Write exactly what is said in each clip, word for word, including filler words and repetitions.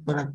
para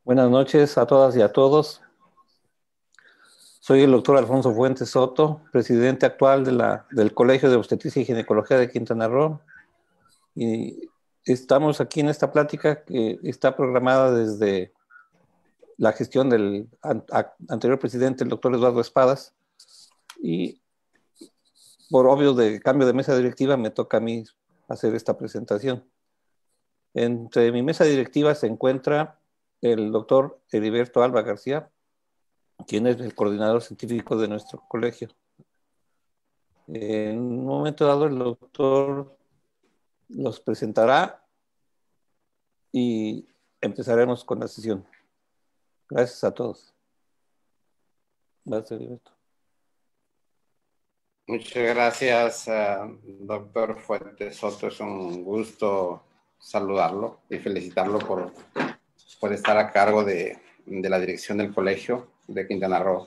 Buenas noches a todas y a todos. Soy el doctor Alfonso Fuentes Soto, presidente actual de la, del Colegio de Obstetricia y Ginecología de Quintana Roo. Y estamos aquí en esta plática que está programada desde la gestión del an, a, anterior presidente, el doctor Eduardo Espadas. Y por obvio de cambio de mesa directiva, me toca a mí hacer esta presentación. Entre mi mesa directiva se encuentra el doctor Heriberto Alba García, quien es el coordinador científico de nuestro colegio. En un momento dado, el doctor los presentará y empezaremos con la sesión. Gracias a todos. Gracias, Heriberto. Muchas gracias, uh, doctor Fuentes Soto. Es un gusto saludarlo y felicitarlo por, por estar a cargo de, de la dirección del colegio de Quintana Roo.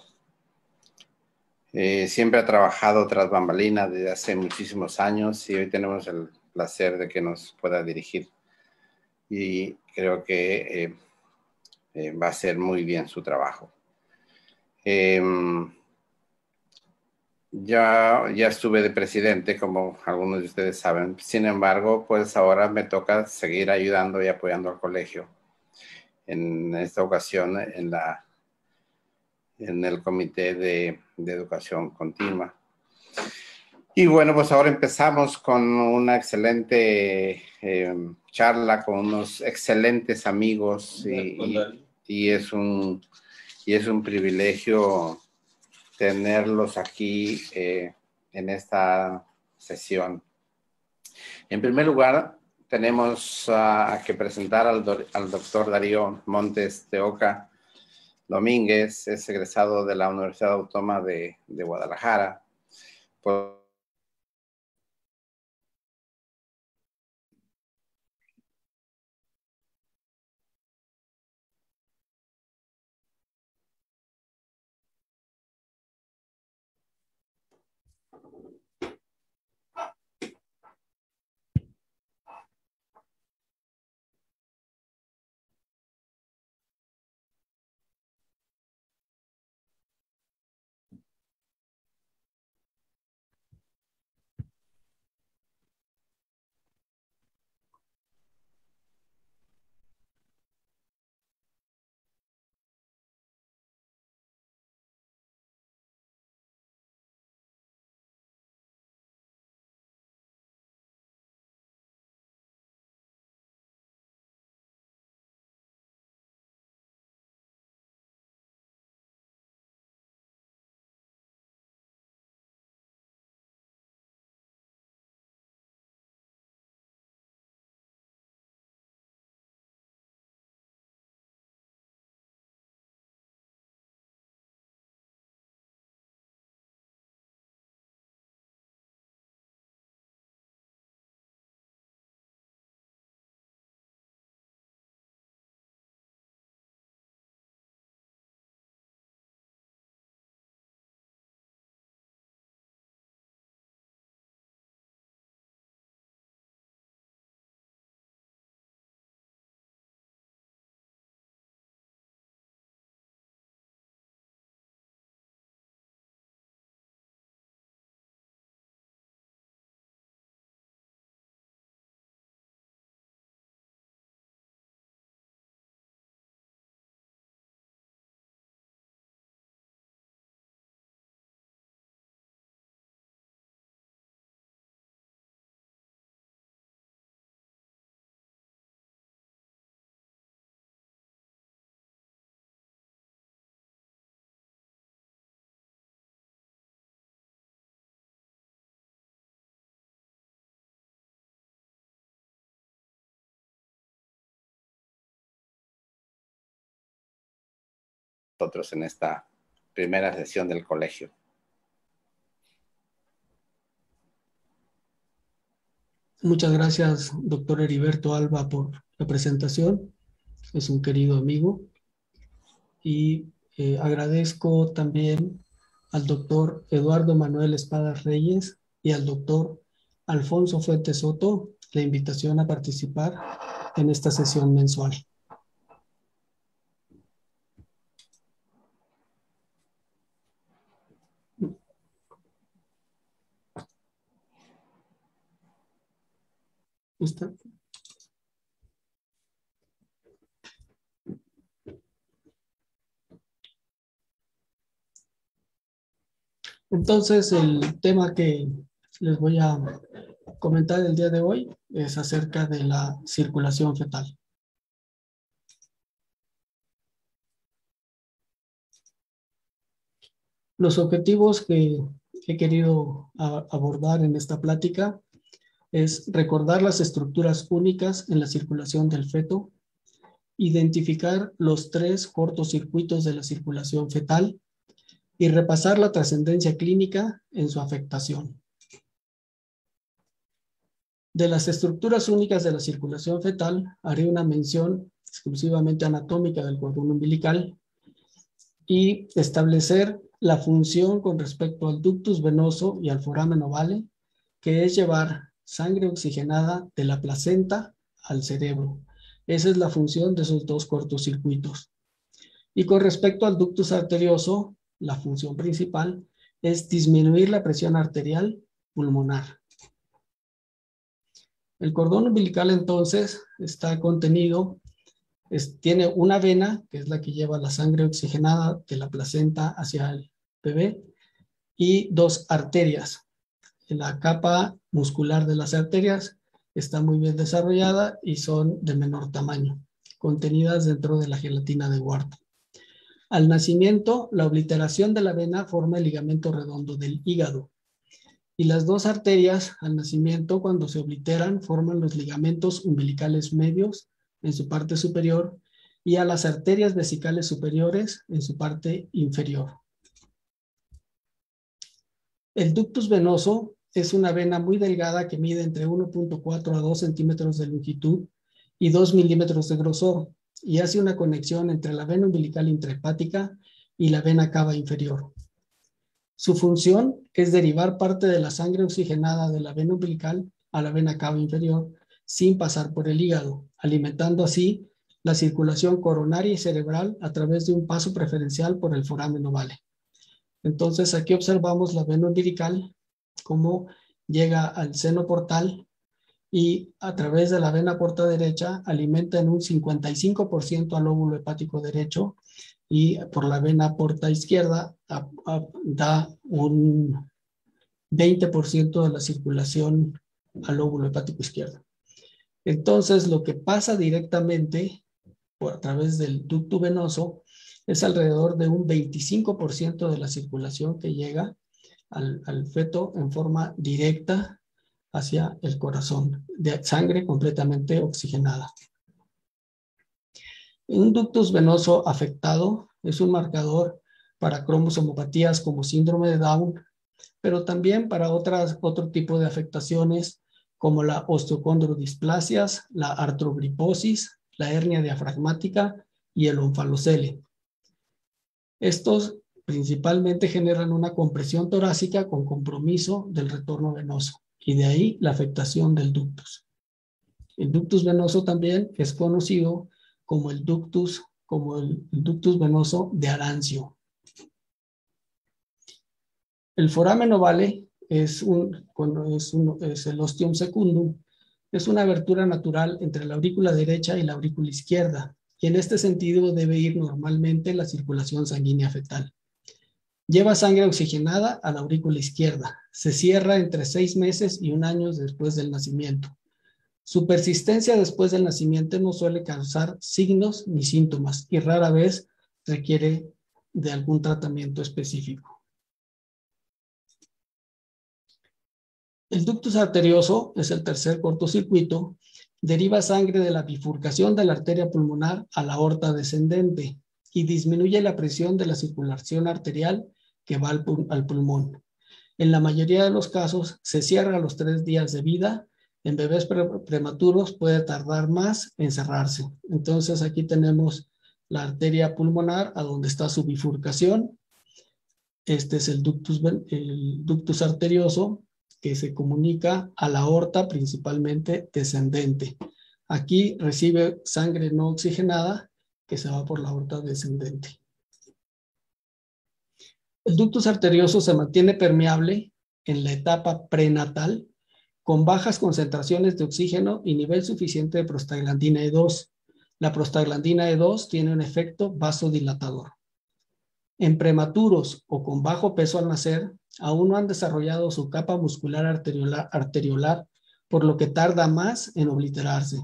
Eh, siempre ha trabajado tras bambalinas desde hace muchísimos años y hoy tenemos el placer de que nos pueda dirigir. Y creo que eh, eh, va a ser muy bien su trabajo. Eh, Ya, ya estuve de presidente, como algunos de ustedes saben. Sin embargo, pues ahora me toca seguir ayudando y apoyando al colegio. En esta ocasión, en, la, en el Comité de, de Educación Continua. Y bueno, pues ahora empezamos con una excelente eh, charla con unos excelentes amigos y, y, y, es un, y es un privilegio tenerlos aquí eh, en esta sesión. En primer lugar, tenemos uh, que presentar al, do al doctor Darío Montes de Oca Domínguez. Es egresado de la Universidad Autónoma de, de Guadalajara. Por nosotros en esta primera sesión del colegio. Muchas gracias, doctor Heriberto Alba, por la presentación. Es un querido amigo. Y eh, agradezco también al doctor Eduardo Manuel Espadas Reyes y al doctor Alfonso Fuentes Soto la invitación a participar en esta sesión mensual. ¿Está? Entonces, el tema que les voy a comentar el día de hoy es acerca de la circulación fetal. Los objetivos que he querido abordar en esta plática es recordar las estructuras únicas en la circulación del feto, identificar los tres cortocircuitos de la circulación fetal y repasar la trascendencia clínica en su afectación. De las estructuras únicas de la circulación fetal, haré una mención exclusivamente anatómica del cordón umbilical y establecer la función con respecto al ductus venoso y al foramen ovale, que es llevar sangre oxigenada de la placenta al cerebro. Esa es la función de esos dos cortocircuitos. Y con respecto al ductus arterioso, la función principal es disminuir la presión arterial pulmonar. El cordón umbilical entonces está contenido, es, tiene una vena, que es la que lleva la sangre oxigenada de la placenta hacia el bebé, y dos arterias. La capa muscular de las arterias está muy bien desarrollada y son de menor tamaño, contenidas dentro de la gelatina de Ward. Al nacimiento, la obliteración de la vena forma el ligamento redondo del hígado. Y las dos arterias al nacimiento, cuando se obliteran, forman los ligamentos umbilicales medios en su parte superior y a las arterias vesicales superiores en su parte inferior. El ductus venoso es una vena muy delgada que mide entre uno punto cuatro a dos centímetros de longitud y dos milímetros de grosor y hace una conexión entre la vena umbilical intrahepática y la vena cava inferior. Su función es derivar parte de la sangre oxigenada de la vena umbilical a la vena cava inferior sin pasar por el hígado, alimentando así la circulación coronaria y cerebral a través de un paso preferencial por el foramen ovale. Entonces aquí observamos la vena umbilical, cómo llega al seno portal y a través de la vena porta derecha alimenta en un cincuenta y cinco por ciento al lóbulo hepático derecho y por la vena porta izquierda a, a, da un veinte por ciento de la circulación al lóbulo hepático izquierdo. Entonces, lo que pasa directamente por a través del ducto venoso es alrededor de un veinticinco por ciento de la circulación que llega al, al feto en forma directa hacia el corazón, de sangre completamente oxigenada. Un ductus venoso afectado es un marcador para cromosomopatías como síndrome de Down, pero también para otras, otro tipo de afectaciones como la osteocondrodisplasias, la artrogriposis, la hernia diafragmática y el onfalocele. Estos principalmente generan una compresión torácica con compromiso del retorno venoso y de ahí la afectación del ductus. El ductus venoso también es conocido como el ductus, como el, el ductus venoso de Arancio. El foramen ovale es, un, es, un, es el ostium secundum, es una abertura natural entre la aurícula derecha y la aurícula izquierda, y en este sentido debe ir normalmente la circulación sanguínea fetal. Lleva sangre oxigenada a la aurícula izquierda, se cierra entre seis meses y un año después del nacimiento. Su persistencia después del nacimiento no suele causar signos ni síntomas y rara vez requiere de algún tratamiento específico. El ductus arterioso es el tercer cortocircuito, deriva sangre de la bifurcación de la arteria pulmonar a la aorta descendente y disminuye la presión de la circulación arterial que va al, al pulmón. En la mayoría de los casos se cierra a los tres días de vida. En bebés pre prematuros puede tardar más en cerrarse. Entonces aquí tenemos la arteria pulmonar a donde está su bifurcación. Este es el ductus, el ductus arterioso que se comunica a la aorta principalmente descendente. Aquí recibe sangre no oxigenada que se va por la aorta descendente. El ductus arterioso se mantiene permeable en la etapa prenatal con bajas concentraciones de oxígeno y nivel suficiente de prostaglandina E dos. La prostaglandina E dos tiene un efecto vasodilatador. En prematuros o con bajo peso al nacer, aún no han desarrollado su capa muscular arteriolar, arteriolar, por lo que tarda más en obliterarse.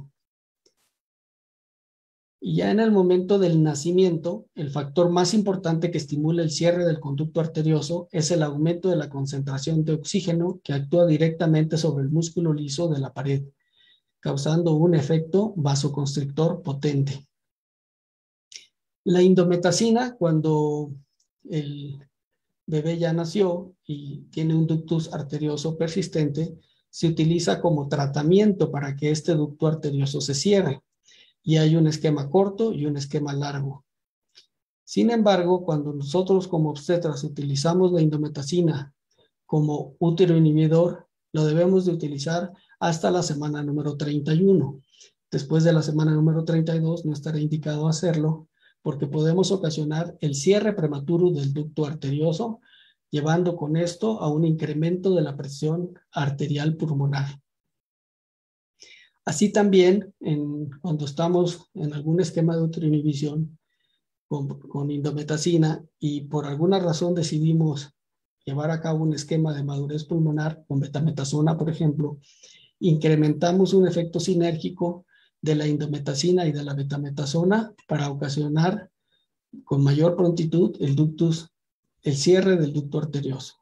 Y ya en el momento del nacimiento, el factor más importante que estimula el cierre del conducto arterioso es el aumento de la concentración de oxígeno que actúa directamente sobre el músculo liso de la pared, causando un efecto vasoconstrictor potente. La indometacina, cuando el bebé ya nació y tiene un ductus arterioso persistente, se utiliza como tratamiento para que este ducto arterioso se cierre. Y hay un esquema corto y un esquema largo. Sin embargo, cuando nosotros como obstetras utilizamos la indometacina como útero inhibidor, lo debemos de utilizar hasta la semana número treinta y uno. Después de la semana número treinta y dos no estará indicado hacerlo porque podemos ocasionar el cierre prematuro del ducto arterioso, llevando con esto a un incremento de la presión arterial pulmonar. Así también, en, cuando estamos en algún esquema de uteroinhibición con, con indometacina y por alguna razón decidimos llevar a cabo un esquema de madurez pulmonar con betametasona, por ejemplo, incrementamos un efecto sinérgico de la indometacina y de la betametasona para ocasionar con mayor prontitud el ductus, el cierre del ducto arterioso.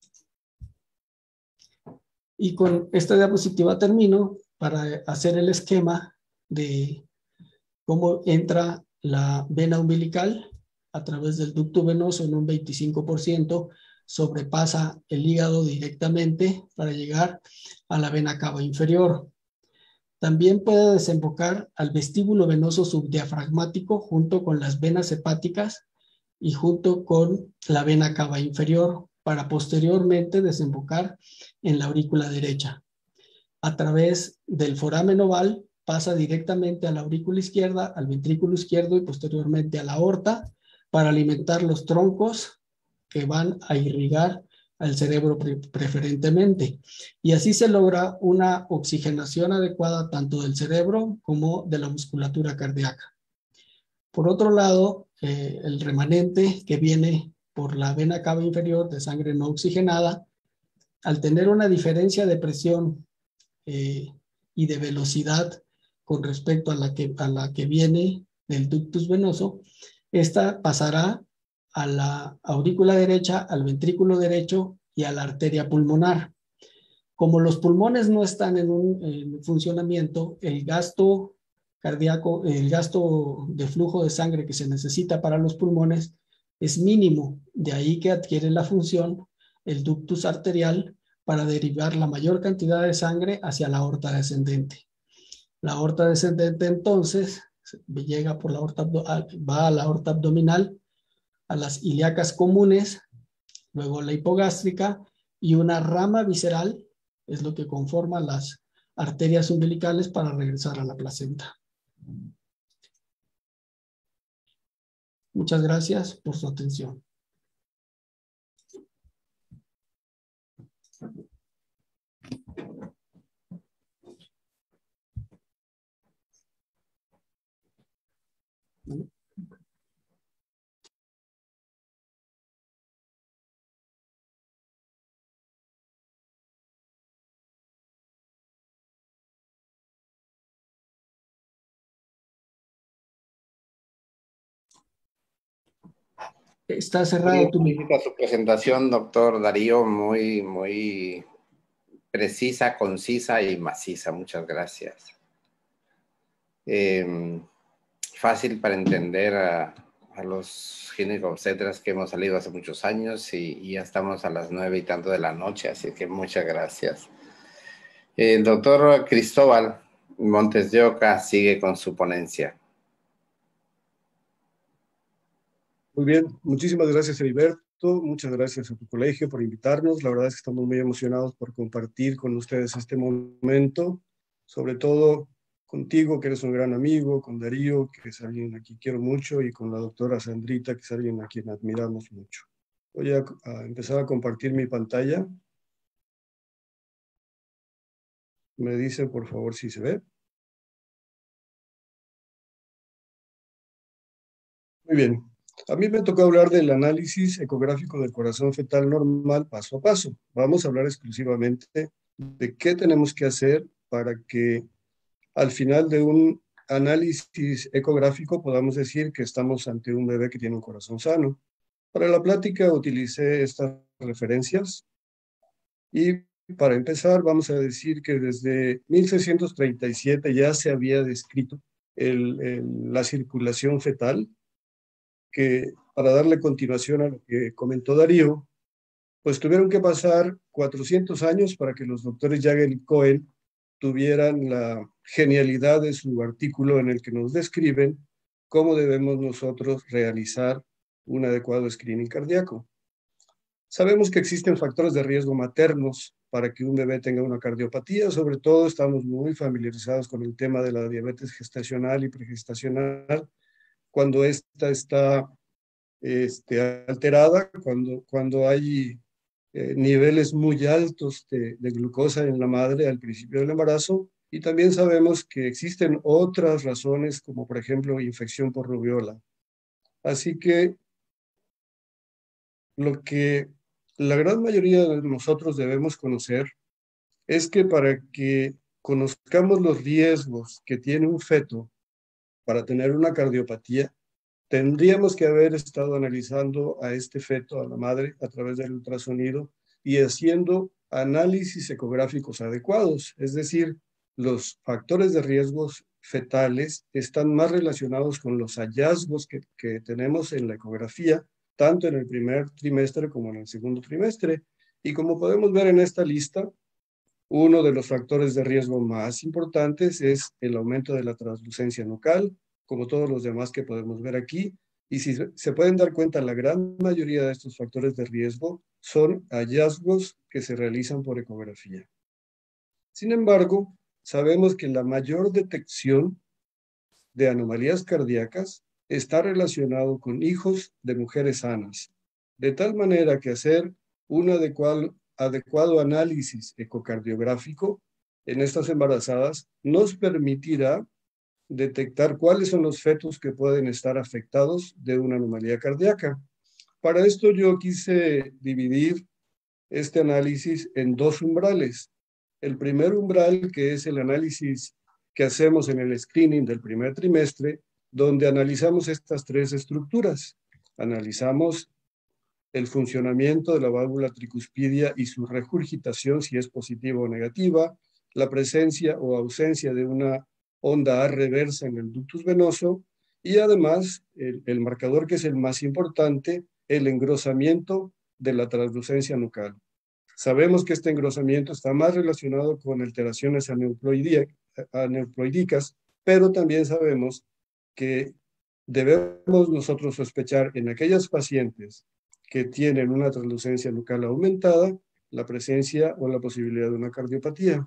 Y con esta diapositiva termino para hacer el esquema de cómo entra la vena umbilical a través del ducto venoso en un veinticinco por ciento, sobrepasa el hígado directamente para llegar a la vena cava inferior. También puede desembocar al vestíbulo venoso subdiafragmático junto con las venas hepáticas y junto con la vena cava inferior para posteriormente desembocar en la aurícula derecha. A través del foramen oval pasa directamente a la aurícula izquierda, al ventrículo izquierdo y posteriormente a la aorta para alimentar los troncos que van a irrigar al cerebro pre preferentemente. Y así se logra una oxigenación adecuada tanto del cerebro como de la musculatura cardíaca. Por otro lado, eh, el remanente que viene por la vena cava inferior de sangre no oxigenada, al tener una diferencia de presión eh, y de velocidad con respecto a la, que, a la que viene del ductus venoso, esta pasará a la aurícula derecha, al ventrículo derecho y a la arteria pulmonar. Como los pulmones no están en un en funcionamiento, el gasto cardíaco, el gasto de flujo de sangre que se necesita para los pulmones es mínimo. De ahí que adquiere la función el ductus arterial para derivar la mayor cantidad de sangre hacia la aorta descendente. La aorta descendente entonces llega por la aorta, va a la aorta abdominal, a las ilíacas comunes, luego la hipogástrica y una rama visceral es lo que conforma las arterias umbilicales para regresar a la placenta. Muchas gracias por su atención. Está cerrado tu micrófono. Su presentación, doctor Darío, muy, muy precisa, concisa y maciza. Muchas gracias. Eh, fácil para entender a, a los ginecobstetras que hemos salido hace muchos años y, y ya estamos a las nueve y tanto de la noche, así que muchas gracias. El doctor Cristóbal Montes de Oca sigue con su ponencia. Muy bien, muchísimas gracias, Heriberto. Muchas gracias a tu colegio por invitarnos. La verdad es que estamos muy emocionados por compartir con ustedes este momento, sobre todo contigo, que eres un gran amigo, con Darío, que es alguien a quien quiero mucho, y con la doctora Sandrita, que es alguien a quien admiramos mucho. Voy a, a empezar a compartir mi pantalla. Me dice, por favor, si se ve. Muy bien. A mí me tocó hablar del análisis ecográfico del corazón fetal normal paso a paso. Vamos a hablar exclusivamente de qué tenemos que hacer para que al final de un análisis ecográfico podamos decir que estamos ante un bebé que tiene un corazón sano. Para la plática utilicé estas referencias y para empezar vamos a decir que desde mil seiscientos treinta y siete ya se había descrito el, el, la circulación fetal, que para darle continuación a lo que comentó Darío, pues tuvieron que pasar cuatrocientos años para que los doctores Jagel y Cohen tuvieran la genialidad de su artículo en el que nos describen cómo debemos nosotros realizar un adecuado screening cardíaco. Sabemos que existen factores de riesgo maternos para que un bebé tenga una cardiopatía, sobre todo estamos muy familiarizados con el tema de la diabetes gestacional y pregestacional, cuando esta está este, alterada, cuando, cuando hay eh, niveles muy altos de, de glucosa en la madre al principio del embarazo, y también sabemos que existen otras razones, como por ejemplo infección por rubiola. Así que lo que la gran mayoría de nosotros debemos conocer es que para que conozcamos los riesgos que tiene un feto para tener una cardiopatía, tendríamos que haber estado analizando a este feto, a la madre, a través del ultrasonido y haciendo análisis ecográficos adecuados. Es decir, los factores de riesgos fetales están más relacionados con los hallazgos que, que tenemos en la ecografía, tanto en el primer trimestre como en el segundo trimestre. Y como podemos ver en esta lista, uno de los factores de riesgo más importantes es el aumento de la translucencia nucal, como todos los demás que podemos ver aquí. Y si se pueden dar cuenta, la gran mayoría de estos factores de riesgo son hallazgos que se realizan por ecografía. Sin embargo, sabemos que la mayor detección de anomalías cardíacas está relacionado con hijos de mujeres sanas, de tal manera que hacer un adecuado, adecuado análisis ecocardiográfico en estas embarazadas nos permitirá detectar cuáles son los fetos que pueden estar afectados de una anomalía cardíaca. Para esto yo quise dividir este análisis en dos umbrales. El primer umbral, que es el análisis que hacemos en el screening del primer trimestre, donde analizamos estas tres estructuras. Analizamos el funcionamiento de la válvula tricuspidia y su regurgitación, si es positiva o negativa, la presencia o ausencia de una onda A reversa en el ductus venoso, y además el, el marcador que es el más importante, el engrosamiento de la translucencia nucal. Sabemos que este engrosamiento está más relacionado con alteraciones aneuploidicas, pero también sabemos que debemos nosotros sospechar en aquellas pacientes que tienen una translucencia nucal aumentada, la presencia o la posibilidad de una cardiopatía.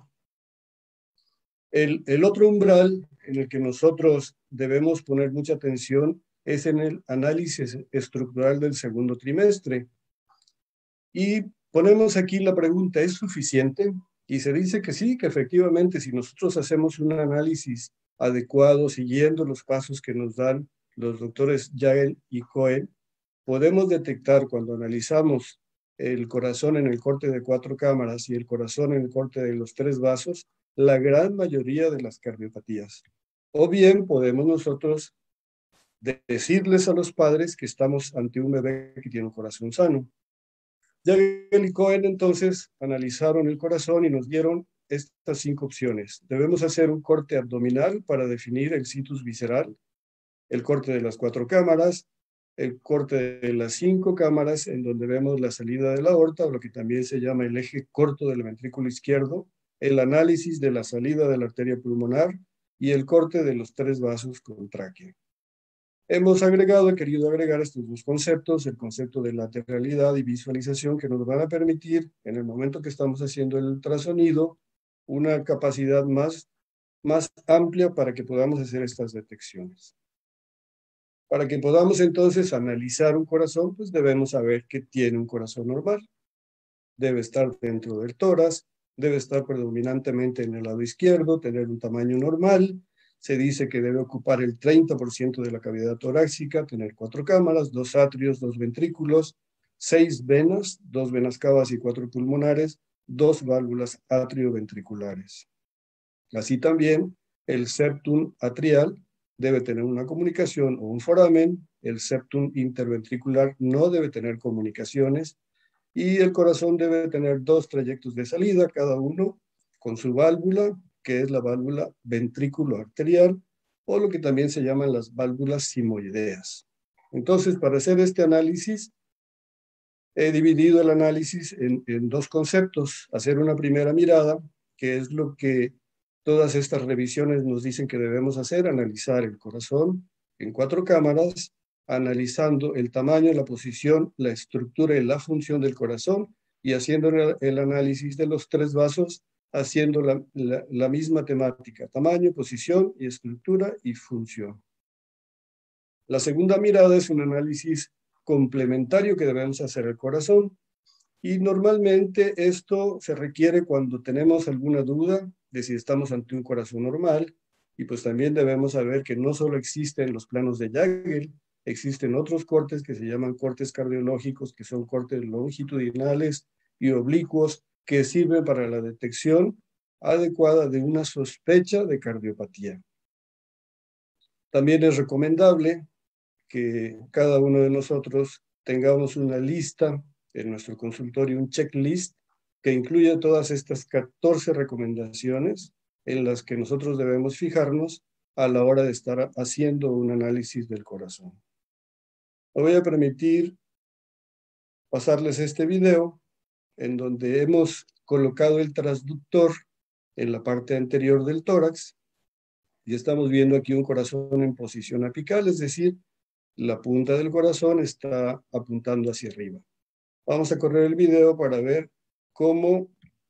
El, el otro umbral en el que nosotros debemos poner mucha atención es en el análisis estructural del segundo trimestre. Y ponemos aquí la pregunta, ¿es suficiente? Y se dice que sí, que efectivamente si nosotros hacemos un análisis adecuado, siguiendo los pasos que nos dan los doctores Jagel y Cohen, podemos detectar cuando analizamos el corazón en el corte de cuatro cámaras y el corazón en el corte de los tres vasos, la gran mayoría de las cardiopatías. O bien podemos nosotros decirles a los padres que estamos ante un bebé que tiene un corazón sano. Jagel y Cohen entonces analizaron el corazón y nos dieron estas cinco opciones. Debemos hacer un corte abdominal para definir el situs visceral, el corte de las cuatro cámaras, el corte de las cinco cámaras en donde vemos la salida de la aorta, o lo que también se llama el eje corto del ventrículo izquierdo, el análisis de la salida de la arteria pulmonar y el corte de los tres vasos con tráquea. Hemos agregado, he querido agregar estos dos conceptos, el concepto de lateralidad y visualización, que nos van a permitir, en el momento que estamos haciendo el ultrasonido, una capacidad más, más amplia para que podamos hacer estas detecciones. Para que podamos entonces analizar un corazón, pues debemos saber que tiene un corazón normal. Debe estar dentro del tórax, debe estar predominantemente en el lado izquierdo, tener un tamaño normal. Se dice que debe ocupar el treinta por ciento de la cavidad torácica, tener cuatro cámaras, dos atrios, dos ventrículos, seis venas, dos venas cavas y cuatro pulmonares, dos válvulas atrioventriculares. Así también, el septum atrial debe tener una comunicación o un foramen, el septum interventricular no debe tener comunicaciones, y el corazón debe tener dos trayectos de salida, cada uno con su válvula, que es la válvula ventrículo arterial, o lo que también se llaman las válvulas simoideas. Entonces, para hacer este análisis, he dividido el análisis en, en dos conceptos. Hacer una primera mirada, que es lo que todas estas revisiones nos dicen que debemos hacer, analizar el corazón en cuatro cámaras, analizando el tamaño, la posición, la estructura y la función del corazón, y haciendo el análisis de los tres vasos, haciendo la, la, la misma temática, tamaño, posición y estructura y función. La segunda mirada es un análisis complementario que debemos hacer al corazón, y normalmente esto se requiere cuando tenemos alguna duda de si estamos ante un corazón normal, y pues también debemos saber que no solo existen los planos de Jaegel, existen otros cortes que se llaman cortes cardiológicos, que son cortes longitudinales y oblicuos, que sirven para la detección adecuada de una sospecha de cardiopatía. También es recomendable que cada uno de nosotros tengamos una lista en nuestro consultorio, un checklist que incluye todas estas catorce recomendaciones en las que nosotros debemos fijarnos a la hora de estar haciendo un análisis del corazón. Me voy a permitir pasarles este video en donde hemos colocado el transductor en la parte anterior del tórax y estamos viendo aquí un corazón en posición apical, es decir, la punta del corazón está apuntando hacia arriba. Vamos a correr el video para ver cómo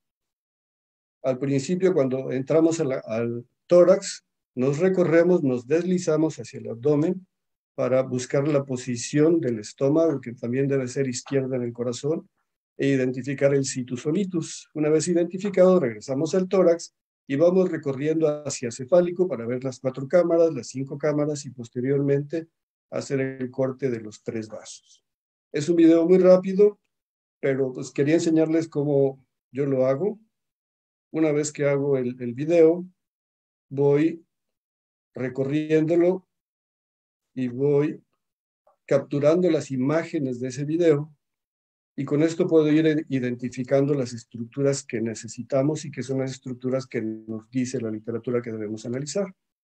al principio, cuando entramos a la, al tórax, nos recorremos, nos deslizamos hacia el abdomen para buscar la posición del estómago, que también debe ser izquierda en el corazón, e identificar el situs solitus. Una vez identificado, regresamos al tórax y vamos recorriendo hacia cefálico para ver las cuatro cámaras, las cinco cámaras y posteriormente hacer el corte de los tres vasos. Es un video muy rápido, pero pues quería enseñarles cómo yo lo hago. Una vez que hago el, el video, voy recorriéndolo y voy capturando las imágenes de ese video, y con esto puedo ir identificando las estructuras que necesitamos y que son las estructuras que nos dice la literatura que debemos analizar.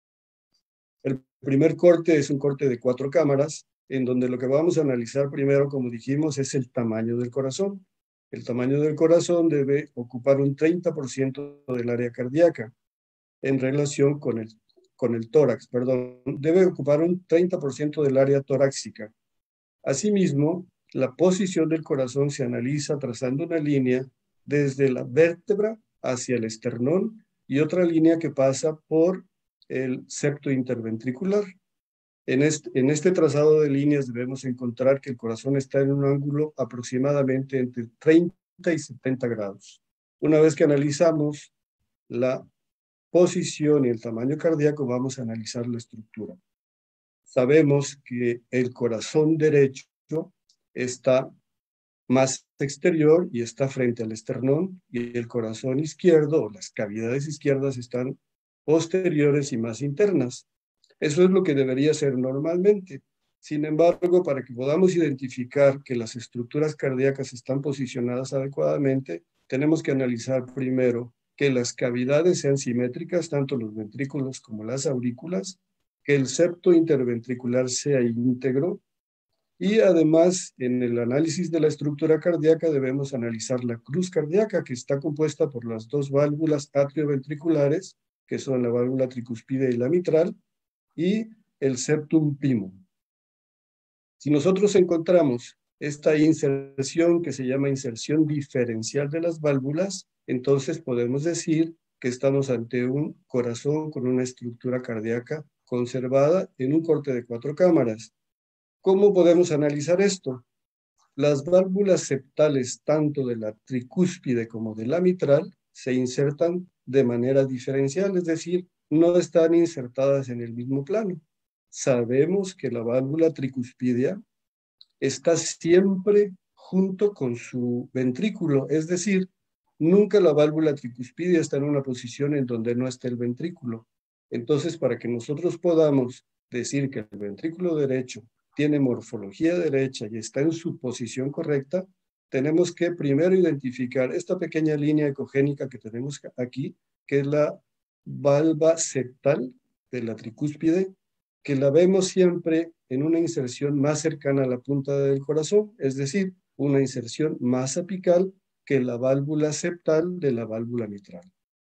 El primer corte es un corte de cuatro cámaras, en donde lo que vamos a analizar primero, como dijimos, es el tamaño del corazón. El tamaño del corazón debe ocupar un treinta por ciento del área cardíaca en relación con el, con el tórax, perdón, debe ocupar un treinta por ciento del área torácica. Asimismo, la posición del corazón se analiza trazando una línea desde la vértebra hacia el esternón y otra línea que pasa por el septo interventricular. En este, en este trazado de líneas debemos encontrar que el corazón está en un ángulo aproximadamente entre treinta y setenta grados. Una vez que analizamos la posición y el tamaño cardíaco, vamos a analizar la estructura. Sabemos que el corazón derecho está más exterior y está frente al esternón, y el corazón izquierdo, o las cavidades izquierdas, están posteriores y más internas. Eso es lo que debería ser normalmente. Sin embargo, para que podamos identificar que las estructuras cardíacas están posicionadas adecuadamente, tenemos que analizar primero que las cavidades sean simétricas, tanto los ventrículos como las aurículas, que el septo interventricular sea íntegro, y además, en el análisis de la estructura cardíaca debemos analizar la cruz cardíaca, que está compuesta por las dos válvulas atrioventriculares, que son la válvula tricuspide y la mitral, y el septum pimum. Si nosotros encontramos esta inserción que se llama inserción diferencial de las válvulas, entonces podemos decir que estamos ante un corazón con una estructura cardíaca conservada en un corte de cuatro cámaras. ¿Cómo podemos analizar esto? Las válvulas septales, tanto de la tricúspide como de la mitral, se insertan de manera diferencial, es decir, no están insertadas en el mismo plano. Sabemos que la válvula tricuspidia está siempre junto con su ventrículo, es decir, nunca la válvula tricuspidia está en una posición en donde no esté el ventrículo. Entonces, para que nosotros podamos decir que el ventrículo derecho tiene morfología derecha y está en su posición correcta, tenemos que primero identificar esta pequeña línea ecogénica que tenemos aquí, que es la valva septal de la tricúspide, que la vemos siempre en una inserción más cercana a la punta del corazón, es decir, una inserción más apical que la válvula septal de la válvula mitral.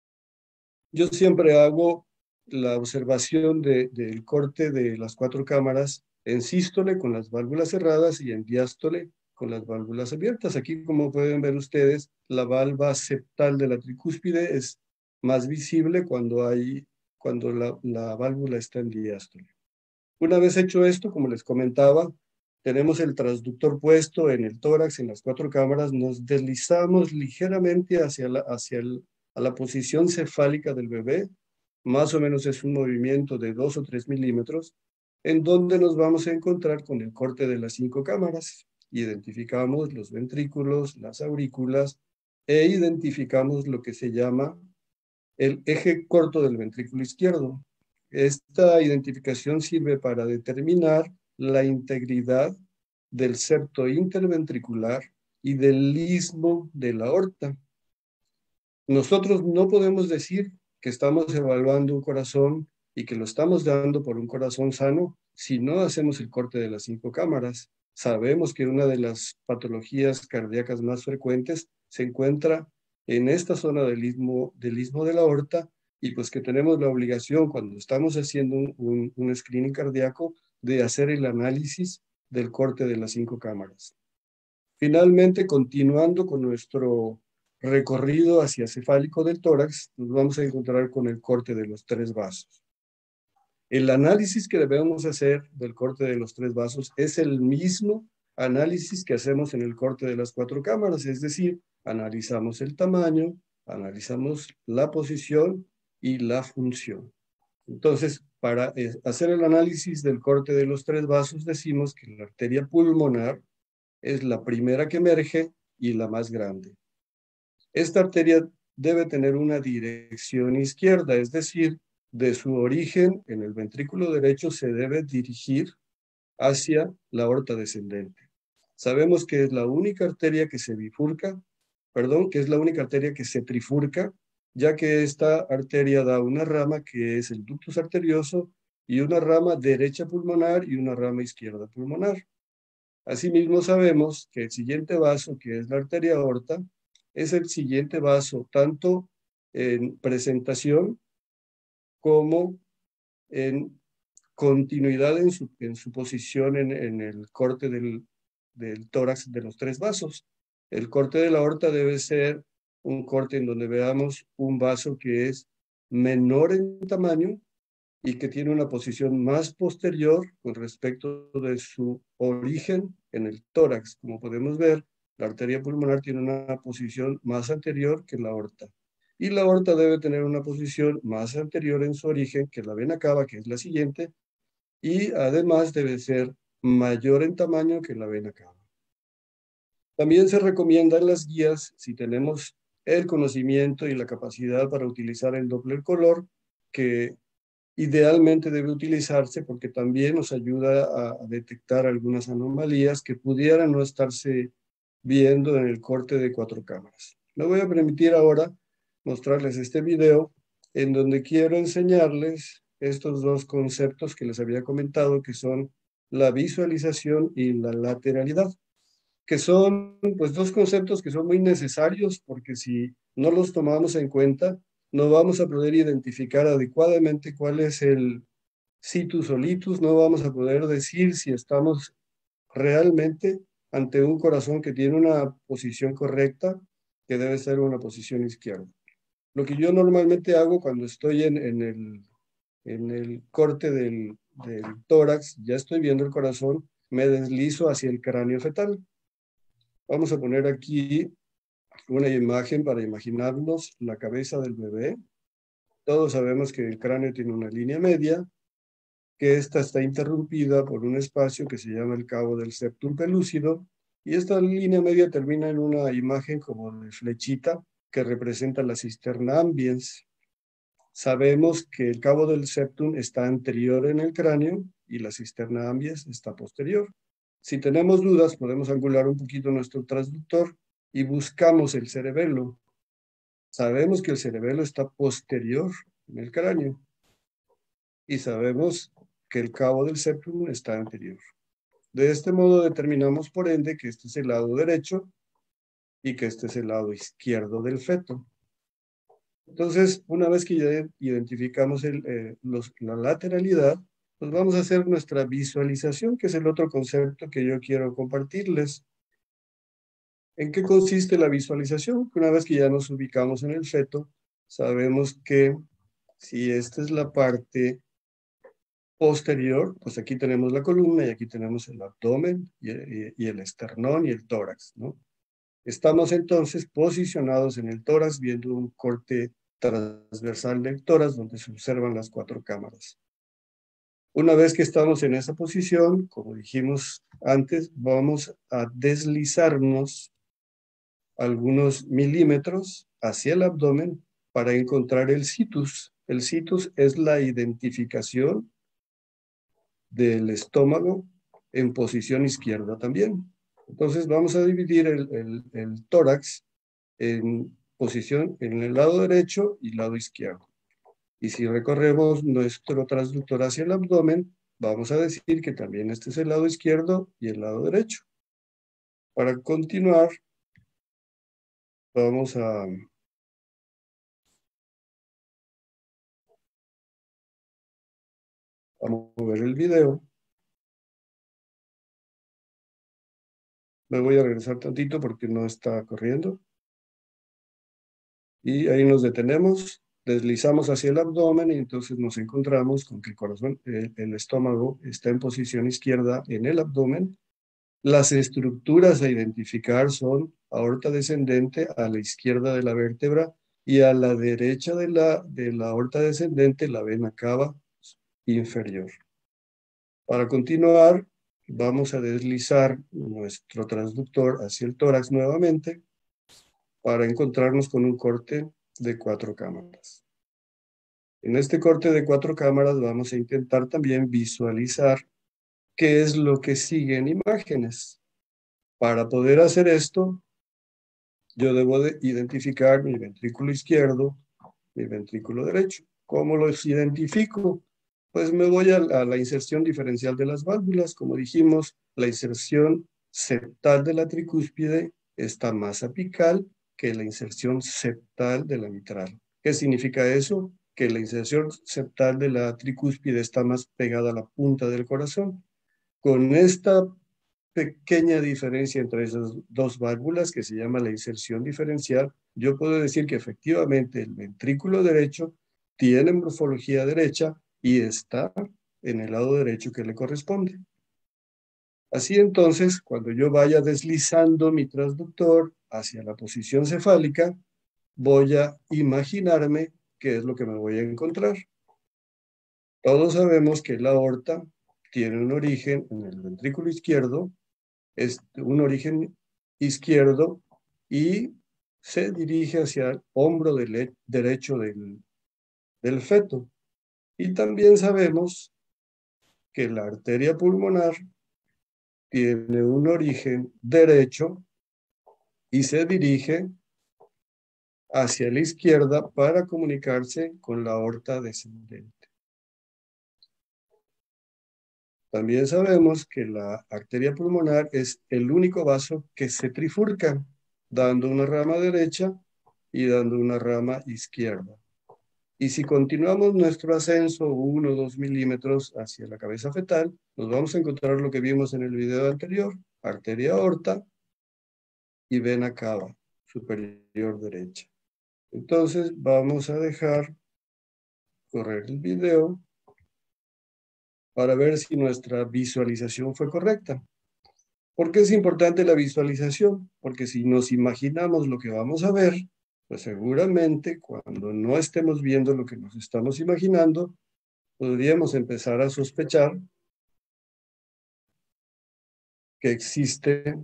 Yo siempre hago la observación de, del corte de las cuatro cámaras en sístole con las válvulas cerradas y en diástole con las válvulas abiertas. Aquí, como pueden ver ustedes, la valva septal de la tricúspide es más visible cuando, hay, cuando la, la válvula está en diástole. Una vez hecho esto, como les comentaba, tenemos el transductor puesto en el tórax, en las cuatro cámaras, nos deslizamos ligeramente hacia la, hacia el, a la posición cefálica del bebé, más o menos es un movimiento de dos o tres milímetros, en donde nos vamos a encontrar con el corte de las cinco cámaras. Identificamos los ventrículos, las aurículas, e identificamos lo que se llama el eje corto del ventrículo izquierdo. Esta identificación sirve para determinar la integridad del septo interventricular y del istmo de la aorta. Nosotros no podemos decir que estamos evaluando un corazón y que lo estamos dando por un corazón sano si no hacemos el corte de las cinco cámaras. Sabemos que una de las patologías cardíacas más frecuentes se encuentra en esta zona del istmo, del istmo de la aorta, y pues que tenemos la obligación cuando estamos haciendo un, un, un screening cardíaco de hacer el análisis del corte de las cinco cámaras. Finalmente, continuando con nuestro recorrido hacia cefálico del tórax, nos vamos a encontrar con el corte de los tres vasos. El análisis que debemos hacer del corte de los tres vasos es el mismo análisis que hacemos en el corte de las cuatro cámaras, es decir, analizamos el tamaño, analizamos la posición y la función. Entonces, para hacer el análisis del corte de los tres vasos, decimos que la arteria pulmonar es la primera que emerge y la más grande. Esta arteria debe tener una dirección izquierda, es decir, de su origen en el ventrículo derecho se debe dirigir hacia la aorta descendente. Sabemos que es la única arteria que se bifurca, perdón, que es la única arteria que se trifurca, ya que esta arteria da una rama que es el ductus arterioso y una rama derecha pulmonar y una rama izquierda pulmonar. Asimismo sabemos que el siguiente vaso, que es la arteria aorta, es el siguiente vaso tanto en presentación como en continuidad en su, en su posición en, en el corte del, del tórax de los tres vasos. El corte de la aorta debe ser un corte en donde veamos un vaso que es menor en tamaño y que tiene una posición más posterior con respecto de su origen en el tórax. Como podemos ver, la arteria pulmonar tiene una posición más anterior que la aorta. Y la aorta debe tener una posición más anterior en su origen que la vena cava, que es la siguiente, y además debe ser mayor en tamaño que la vena cava. También se recomienda en las guías, si tenemos el conocimiento y la capacidad para utilizar el Doppler color, que idealmente debe utilizarse porque también nos ayuda a, a detectar algunas anomalías que pudieran no estarse viendo en el corte de cuatro cámaras. Me voy a permitir ahora mostrarles este video en donde quiero enseñarles estos dos conceptos que les había comentado, que son la visualización y la lateralidad, que son pues dos conceptos que son muy necesarios porque si no los tomamos en cuenta, no vamos a poder identificar adecuadamente cuál es el situs o litus, no vamos a poder decir si estamos realmente ante un corazón que tiene una posición correcta, que debe ser una posición izquierda. Lo que yo normalmente hago cuando estoy en, en, el, en el corte del, del tórax, ya estoy viendo el corazón, me deslizo hacia el cráneo fetal. Vamos a poner aquí una imagen para imaginarnos la cabeza del bebé. Todos sabemos que el cráneo tiene una línea media, que esta está interrumpida por un espacio que se llama el cabo del septum pelúcido, y esta línea media termina en una imagen como de flechita que representa la cisterna ambiens. Sabemos que el cabo del septum está anterior en el cráneo y la cisterna ambiens está posterior. Si tenemos dudas, podemos angular un poquito nuestro transductor y buscamos el cerebelo. Sabemos que el cerebelo está posterior en el cráneo y sabemos que el cabo del septum está anterior. De este modo determinamos, por ende, que este es el lado derecho y que este es el lado izquierdo del feto. Entonces, una vez que ya identificamos el, eh, los, la lateralidad, pues vamos a hacer nuestra visualización, que es el otro concepto que yo quiero compartirles. ¿En qué consiste la visualización? Una vez que ya nos ubicamos en el feto, sabemos que si esta es la parte posterior, pues aquí tenemos la columna y aquí tenemos el abdomen y, y, y el esternón y el tórax, ¿no? Estamos entonces posicionados en el tórax viendo un corte transversal del tórax donde se observan las cuatro cámaras. Una vez que estamos en esa posición, como dijimos antes, vamos a deslizarnos algunos milímetros hacia el abdomen para encontrar el situs. El situs es la identificación del estómago en posición izquierda también. Entonces vamos a dividir el, el, el tórax en posición en el lado derecho y lado izquierdo. Y si recorremos nuestro transductor hacia el abdomen, vamos a decir que también este es el lado izquierdo y el lado derecho. Para continuar, vamos a, a mover el video. Me voy a regresar tantito porque no está corriendo. Y ahí nos detenemos, deslizamos hacia el abdomen y entonces nos encontramos con que el corazón, el, el estómago está en posición izquierda en el abdomen. Las estructuras a identificar son aorta descendente a la izquierda de la vértebra y a la derecha de la, de la aorta descendente la vena cava inferior. Para continuar, vamos a deslizar nuestro transductor hacia el tórax nuevamente para encontrarnos con un corte de cuatro cámaras. En este corte de cuatro cámaras vamos a intentar también visualizar qué es lo que sigue en imágenes. Para poder hacer esto, yo debo de identificar mi ventrículo izquierdo, mi ventrículo derecho. ¿Cómo los identifico? Pues me voy a, a la inserción diferencial de las válvulas. Como dijimos, la inserción septal de la tricúspide está más apical que la inserción septal de la mitral. ¿Qué significa eso? Que la inserción septal de la tricúspide está más pegada a la punta del corazón. Con esta pequeña diferencia entre esas dos válvulas, que se llama la inserción diferencial, yo puedo decir que efectivamente el ventrículo derecho tiene morfología derecha y está en el lado derecho que le corresponde. Así entonces, cuando yo vaya deslizando mi transductor hacia la posición cefálica, voy a imaginarme qué es lo que me voy a encontrar. Todos sabemos que la aorta tiene un origen en el ventrículo izquierdo, es un origen izquierdo y se dirige hacia el hombro del, derecho del, del feto. Y también sabemos que la arteria pulmonar tiene un origen derecho y se dirige hacia la izquierda para comunicarse con la aorta descendente. También sabemos que la arteria pulmonar es el único vaso que se trifurca, dando una rama derecha y dando una rama izquierda. Y si continuamos nuestro ascenso uno o dos milímetros hacia la cabeza fetal, nos vamos a encontrar lo que vimos en el video anterior, arteria aorta y vena cava superior derecha. Entonces vamos a dejar correr el video para ver si nuestra visualización fue correcta. ¿Por qué es importante la visualización? Porque si nos imaginamos lo que vamos a ver, pues seguramente cuando no estemos viendo lo que nos estamos imaginando, podríamos empezar a sospechar que existe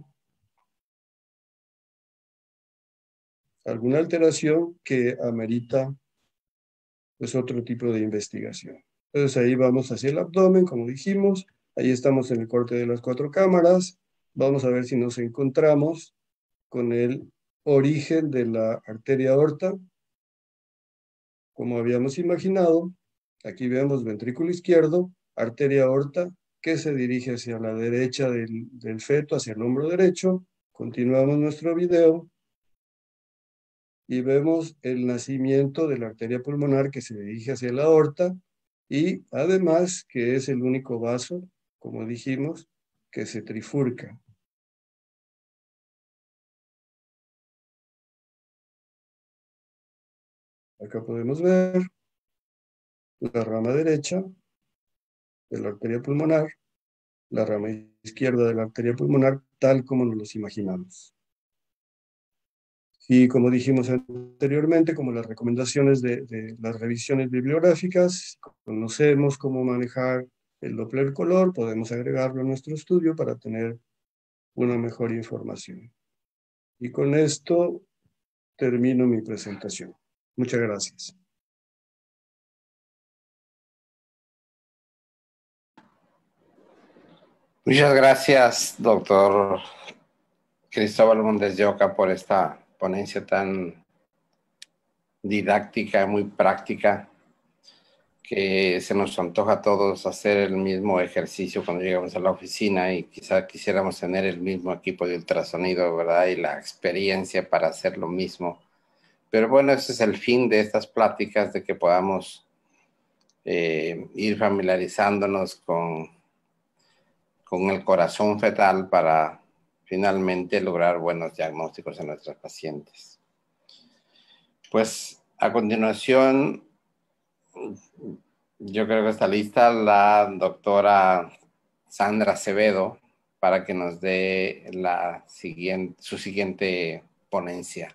alguna alteración que amerita pues otro tipo de investigación. Entonces ahí vamos hacia el abdomen, como dijimos, ahí estamos en el corte de las cuatro cámaras, vamos a ver si nos encontramos con el origen de la arteria aorta, como habíamos imaginado. Aquí vemos ventrículo izquierdo, arteria aorta, que se dirige hacia la derecha del, del feto, hacia el hombro derecho. Continuamos nuestro video y vemos el nacimiento de la arteria pulmonar que se dirige hacia la aorta y además que es el único vaso, como dijimos, que se trifurca. Acá podemos ver la rama derecha de la arteria pulmonar, la rama izquierda de la arteria pulmonar, tal como nos los imaginamos. Y como dijimos anteriormente, como las recomendaciones de, de las revisiones bibliográficas, conocemos cómo manejar el Doppler color, podemos agregarlo a nuestro estudio para tener una mejor información. Y con esto termino mi presentación. Muchas gracias. Muchas gracias, doctor Cristóbal Montes de Oca, por esta ponencia tan didáctica, muy práctica, que se nos antoja a todos hacer el mismo ejercicio cuando llegamos a la oficina y quizá quisiéramos tener el mismo equipo de ultrasonido, ¿verdad? Y la experiencia para hacer lo mismo. Pero bueno, ese es el fin de estas pláticas, de que podamos eh, ir familiarizándonos con, con el corazón fetal para finalmente lograr buenos diagnósticos en nuestros pacientes. Pues a continuación, yo creo que está lista la doctora Sandra Acevedo para que nos dé la siguiente, su siguiente ponencia.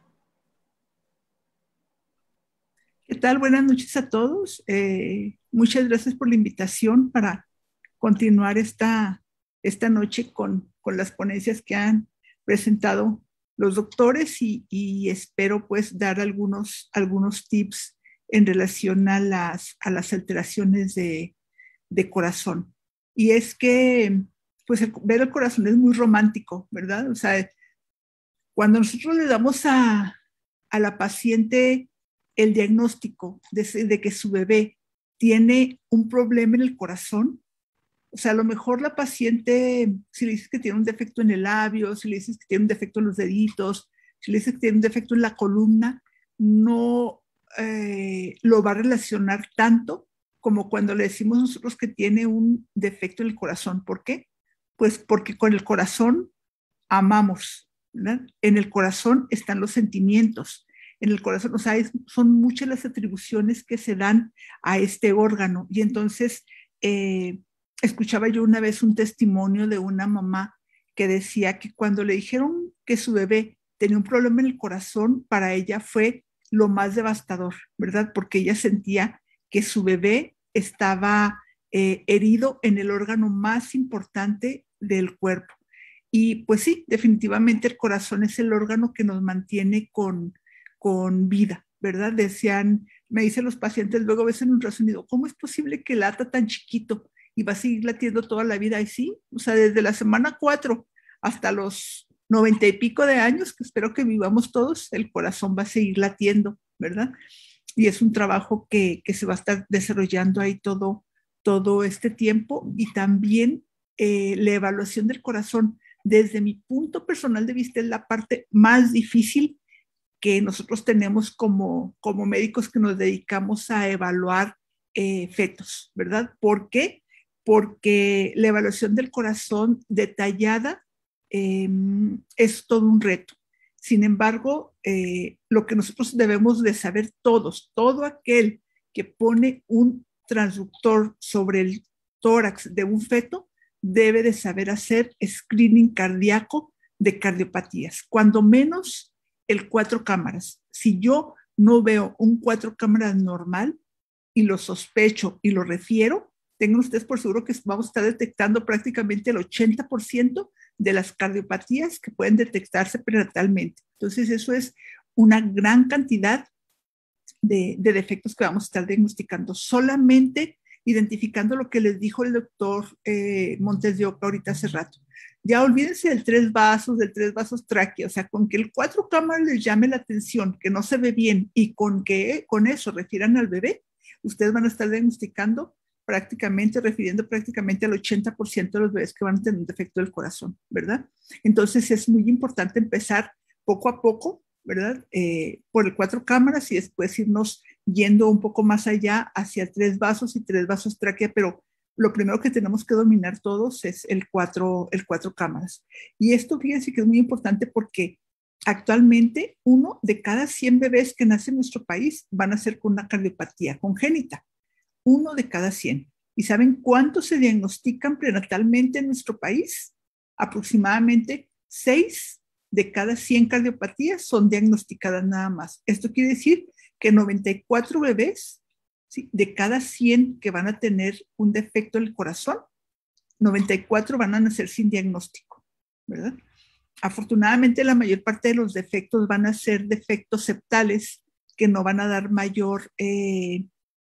¿Qué tal? Buenas noches a todos. Eh, muchas gracias por la invitación para continuar esta, esta noche con, con las ponencias que han presentado los doctores y, y espero pues dar algunos, algunos tips en relación a las, a las alteraciones de, de corazón. Y es que pues el, ver el corazón es muy romántico, ¿verdad? O sea, cuando nosotros le damos a, a la paciente el diagnóstico de, de que su bebé tiene un problema en el corazón, o sea, a lo mejor la paciente, si le dices que tiene un defecto en el labio, si le dices que tiene un defecto en los deditos, si le dices que tiene un defecto en la columna, no eh, lo va a relacionar tanto como cuando le decimos nosotros que tiene un defecto en el corazón. ¿Por qué? Pues porque con el corazón amamos, ¿verdad? En el corazón están los sentimientos. En el corazón, o sea, es, son muchas las atribuciones que se dan a este órgano. Y entonces, eh, escuchaba yo una vez un testimonio de una mamá que decía que cuando le dijeron que su bebé tenía un problema en el corazón, para ella fue lo más devastador, ¿verdad? Porque ella sentía que su bebé estaba eh, herido en el órgano más importante del cuerpo. Y pues sí, definitivamente el corazón es el órgano que nos mantiene con, con vida, ¿verdad? Decían, me dicen los pacientes luego a veces en un ultrasonido, ¿cómo es posible que lata tan chiquito y va a seguir latiendo toda la vida? Y sí, o sea, desde la semana cuatro hasta los noventa y pico de años, que espero que vivamos todos, el corazón va a seguir latiendo, ¿verdad? Y es un trabajo que, que se va a estar desarrollando ahí todo, todo este tiempo. Y también eh, la evaluación del corazón, desde mi punto personal de vista, es la parte más difícil que nosotros tenemos como, como médicos que nos dedicamos a evaluar eh, fetos, ¿verdad? ¿Por qué? Porque la evaluación del corazón detallada eh, es todo un reto. Sin embargo, eh, lo que nosotros debemos de saber todos, todo aquel que pone un transductor sobre el tórax de un feto, debe de saber hacer screening cardíaco de cardiopatías, cuando menos el cuatro cámaras. Si yo no veo un cuatro cámaras normal y lo sospecho y lo refiero, tengan ustedes por seguro que vamos a estar detectando prácticamente el ochenta por ciento de las cardiopatías que pueden detectarse prenatalmente. Entonces, eso es una gran cantidad de, de defectos que vamos a estar diagnosticando, solamente identificando lo que les dijo el doctor eh, Montes de Oca ahorita hace rato. Ya olvídense del tres vasos, del tres vasos tráquea, o sea, con que el cuatro cámaras les llame la atención, que no se ve bien, y con que con eso refieran al bebé, ustedes van a estar diagnosticando prácticamente, refiriendo prácticamente al ochenta por ciento de los bebés que van a tener un defecto del corazón, ¿verdad? Entonces es muy importante empezar poco a poco, ¿verdad? Eh, por el cuatro cámaras y después irnos yendo un poco más allá hacia tres vasos y tres vasos tráquea, pero lo primero que tenemos que dominar todos es el cuatro, el cuatro cámaras. Y esto, fíjense que es muy importante porque actualmente uno de cada cien bebés que nacen en nuestro país van a ser con una cardiopatía congénita. Uno de cada cien. ¿Y saben cuántos se diagnostican prenatalmente en nuestro país? Aproximadamente seis de cada cien cardiopatías son diagnosticadas nada más. Esto quiere decir que noventa y cuatro bebés, ¿sí?, de cada cien que van a tener un defecto del corazón, noventa y cuatro van a nacer sin diagnóstico, ¿verdad? Afortunadamente, la mayor parte de los defectos van a ser defectos septales que no van a dar mayor eh,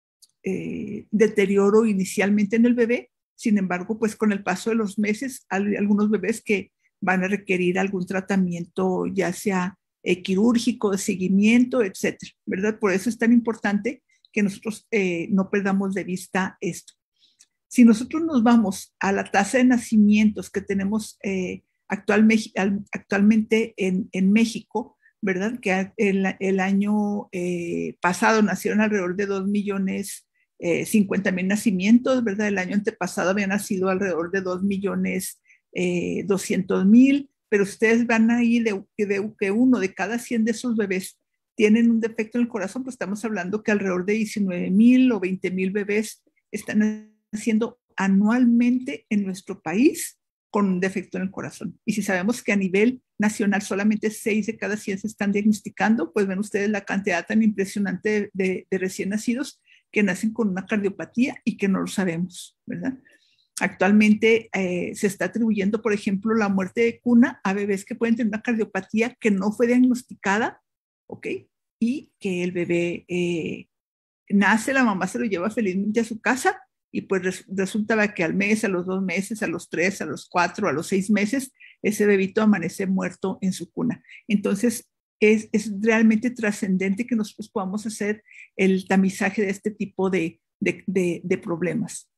eh, deterioro inicialmente en el bebé. Sin embargo, pues con el paso de los meses, hay algunos bebés que van a requerir algún tratamiento, ya sea eh, quirúrgico, de seguimiento, etcétera, ¿verdad? Por eso es tan importante que nosotros eh, no perdamos de vista esto. Si nosotros nos vamos a la tasa de nacimientos que tenemos eh, actual, actualmente en, en México, ¿verdad? Que el, el año eh, pasado nacieron alrededor de dos millones eh, cincuenta mil nacimientos, ¿verdad? El año antepasado había nacido alrededor de dos millones eh, doscientos mil, pero ustedes van ahí de, de que uno de cada cien de esos bebés tienen un defecto en el corazón, pues estamos hablando que alrededor de diecinueve mil o veinte mil bebés están naciendo anualmente en nuestro país con un defecto en el corazón. Y si sabemos que a nivel nacional solamente seis de cada cien se están diagnosticando, pues ven ustedes la cantidad tan impresionante de, de, de recién nacidos que nacen con una cardiopatía y que no lo sabemos, ¿verdad? Actualmente eh, se está atribuyendo, por ejemplo, la muerte de cuna a bebés que pueden tener una cardiopatía que no fue diagnosticada, ¿ok? Y que el bebé eh, nace, la mamá se lo lleva felizmente a su casa y pues res, resulta que al mes, a los dos meses, a los tres, a los cuatro, a los seis meses, ese bebito amanece muerto en su cuna. Entonces, es, es realmente trascendente que nosotros podamos hacer el tamizaje de este tipo de, de, de, de problemas.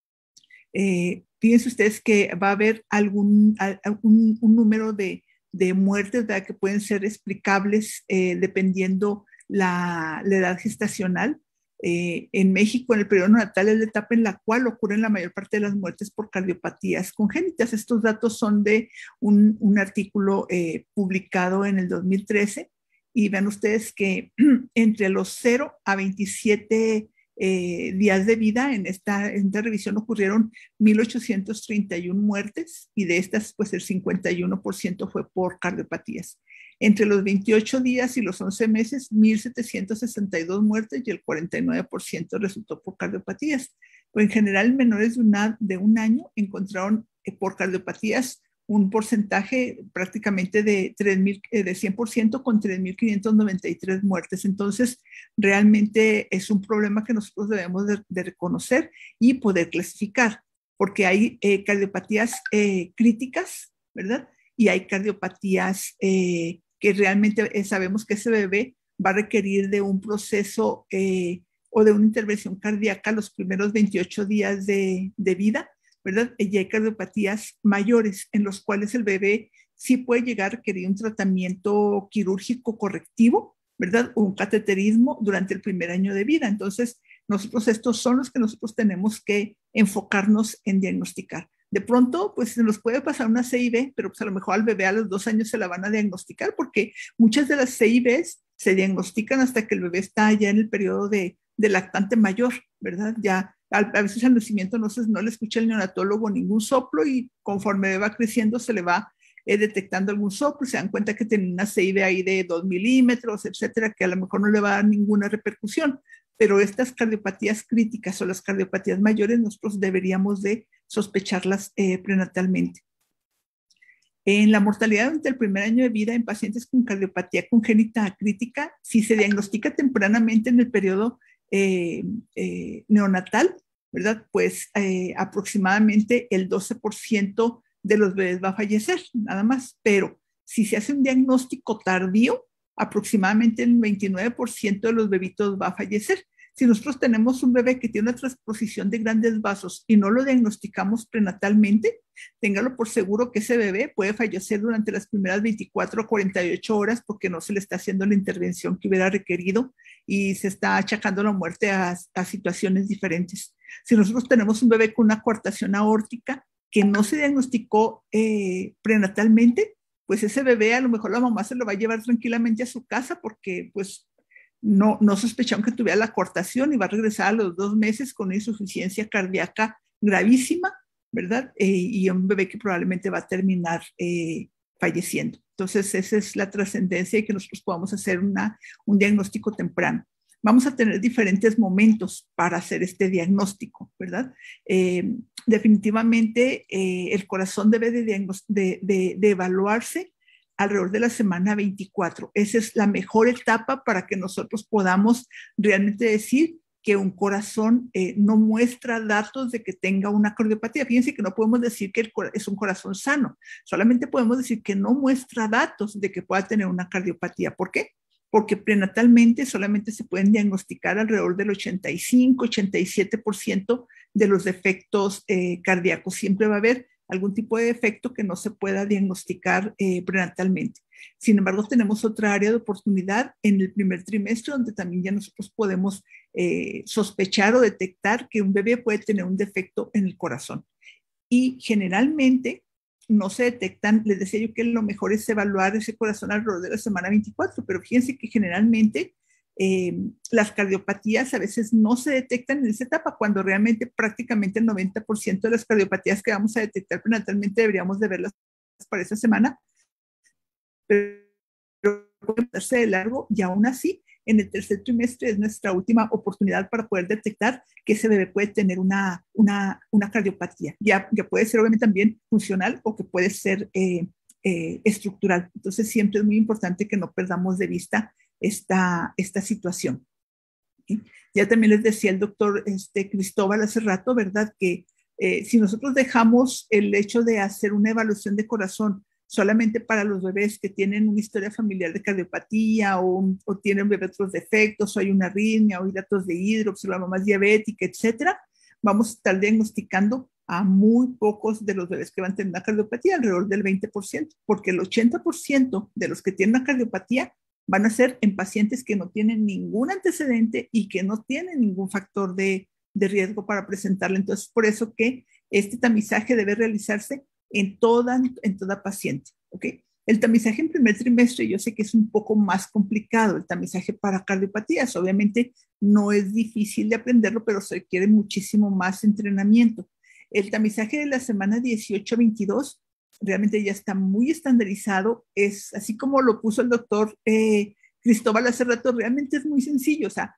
Eh, fíjense ustedes que va a haber algún, algún un número de, de muertes, ¿verdad?, que pueden ser explicables eh, dependiendo la, la edad gestacional. Eh, en México, en el periodo natal es la etapa en la cual ocurren la mayor parte de las muertes por cardiopatías congénitas. Estos datos son de un, un artículo eh, publicado en el dos mil trece y vean ustedes que entre los cero a veintisiete eh, días de vida en esta, en esta revisión ocurrieron mil ochocientas treinta y una muertes y de estas pues el cincuenta y uno por ciento fue por cardiopatías. Entre los veintiocho días y los once meses, mil setecientas sesenta y dos muertes y el cuarenta y nueve por ciento resultó por cardiopatías. Pues en general, menores de, una, de un año encontraron eh, por cardiopatías un porcentaje prácticamente de, tres mil, eh, de cien por ciento con tres mil quinientas noventa y tres muertes. Entonces, realmente es un problema que nosotros debemos de, de reconocer y poder clasificar, porque hay eh, cardiopatías eh, críticas, ¿verdad? Y hay cardiopatías eh, que realmente sabemos que ese bebé va a requerir de un proceso eh, o de una intervención cardíaca los primeros veintiocho días de, de vida, ¿verdad? Y hay cardiopatías mayores en los cuales el bebé sí puede llegar a requerir un tratamiento quirúrgico correctivo, ¿verdad? O un cateterismo durante el primer año de vida. Entonces, nosotros estos son los que nosotros tenemos que enfocarnos en diagnosticar. De pronto, pues se nos puede pasar una C I B, pero pues a lo mejor al bebé a los dos años se la van a diagnosticar porque muchas de las C I Bs se diagnostican hasta que el bebé está ya en el periodo de, de lactante mayor, ¿verdad? Ya a, a veces al nacimiento no, se, no le escucha el neonatólogo ningún soplo y conforme va creciendo se le va eh, detectando algún soplo, se dan cuenta que tiene una C I D ahí de dos milímetros, etcétera, que a lo mejor no le va a dar ninguna repercusión. Pero estas cardiopatías críticas o las cardiopatías mayores nosotros deberíamos de sospecharlas eh, prenatalmente. En la mortalidad durante el primer año de vida en pacientes con cardiopatía congénita crítica, si se diagnostica tempranamente en el periodo eh, eh, neonatal, ¿verdad? Pues eh, aproximadamente el doce por ciento de los bebés va a fallecer, nada más. Pero si se hace un diagnóstico tardío, aproximadamente el veintinueve por ciento de los bebitos va a fallecer. Si nosotros tenemos un bebé que tiene una transposición de grandes vasos y no lo diagnosticamos prenatalmente, téngalo por seguro que ese bebé puede fallecer durante las primeras veinticuatro a cuarenta y ocho horas porque no se le está haciendo la intervención que hubiera requerido y se está achacando la muerte a, a situaciones diferentes. Si nosotros tenemos un bebé con una coartación aórtica que no se diagnosticó eh, prenatalmente, pues ese bebé a lo mejor la mamá se lo va a llevar tranquilamente a su casa porque pues no, no sospecharon que tuviera la coartación y va a regresar a los dos meses con una insuficiencia cardíaca gravísima, ¿verdad? Eh, y un bebé que probablemente va a terminar eh, falleciendo. Entonces esa es la trascendencia de que nosotros podamos hacer una, un diagnóstico temprano. Vamos a tener diferentes momentos para hacer este diagnóstico, ¿verdad? Eh, definitivamente eh, el corazón debe de, de, de, de evaluarse alrededor de la semana veinticuatro. Esa es la mejor etapa para que nosotros podamos realmente decir que un corazón eh, no muestra datos de que tenga una cardiopatía. Fíjense que no podemos decir que el, es un corazón sano, solamente podemos decir que no muestra datos de que pueda tener una cardiopatía. ¿Por qué? Porque prenatalmente solamente se pueden diagnosticar alrededor del ochenta y cinco, ochenta y siete por ciento de los defectos eh, cardíacos. Siempre va a haber algún tipo de defecto que no se pueda diagnosticar eh, prenatalmente. Sin embargo, tenemos otra área de oportunidad en el primer trimestre donde también ya nosotros podemos eh, sospechar o detectar que un bebé puede tener un defecto en el corazón. Y generalmente no se detectan, les decía yo que lo mejor es evaluar ese corazón alrededor de la semana veinticuatro, pero fíjense que generalmente eh, las cardiopatías a veces no se detectan en esa etapa, cuando realmente prácticamente el noventa por ciento de las cardiopatías que vamos a detectar prenatalmente deberíamos de verlas para esa semana, pero puede pasarse de largo y aún así en el tercer trimestre es nuestra última oportunidad para poder detectar que ese bebé puede tener una, una, una cardiopatía, ya que puede ser obviamente también funcional o que puede ser eh, eh, estructural. Entonces siempre es muy importante que no perdamos de vista esta, esta situación. ¿Sí? Ya también les decía el doctor este, Cristóbal hace rato, ¿verdad? Que eh, si nosotros dejamos el hecho de hacer una evaluación de corazón solamente para los bebés que tienen una historia familiar de cardiopatía o, un, o tienen bebés otros defectos, o hay una arritmia, o hay datos de hidrox, o la mamá es diabética, etcétera, vamos a estar diagnosticando a muy pocos de los bebés que van a tener una cardiopatía, alrededor del veinte por ciento, porque el ochenta por ciento de los que tienen una cardiopatía van a ser en pacientes que no tienen ningún antecedente y que no tienen ningún factor de, de riesgo para presentarla. Entonces, por eso que este tamizaje debe realizarse en toda, en toda paciente, ¿ok? El tamizaje en primer trimestre yo sé que es un poco más complicado, el tamizaje para cardiopatías, obviamente no es difícil de aprenderlo, pero se requiere muchísimo más entrenamiento. El tamizaje de la semana dieciocho a veintidós realmente ya está muy estandarizado, es así como lo puso el doctor eh, Cristóbal hace rato, realmente es muy sencillo, o sea,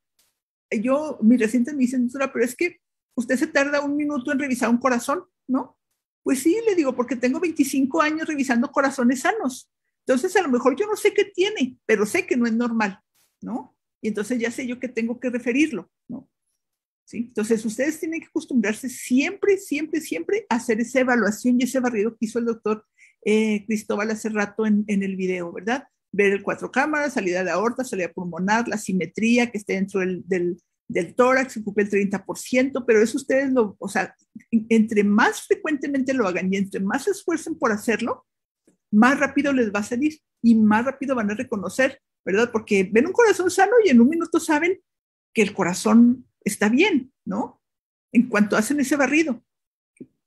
yo, mis recientes me dicen, doctora, pero es que usted se tarda un minuto en revisar un corazón, ¿no? Pues sí, le digo, porque tengo veinticinco años revisando corazones sanos. Entonces, a lo mejor yo no sé qué tiene, pero sé que no es normal, ¿no? Y entonces ya sé yo que tengo que referirlo, ¿no? ¿Sí? Entonces, ustedes tienen que acostumbrarse siempre, siempre, siempre a hacer esa evaluación y ese barrido que hizo el doctor eh, Cristóbal hace rato en, en el video, ¿verdad? Ver el cuatro cámaras, salida de aorta, salida pulmonar, la simetría que esté dentro del, del del tórax, ocupe el treinta por ciento, pero eso ustedes lo, o sea, entre más frecuentemente lo hagan y entre más se esfuercen por hacerlo, más rápido les va a salir y más rápido van a reconocer, ¿verdad? Porque ven un corazón sano y en un minuto saben que el corazón está bien, ¿no? En cuanto hacen ese barrido.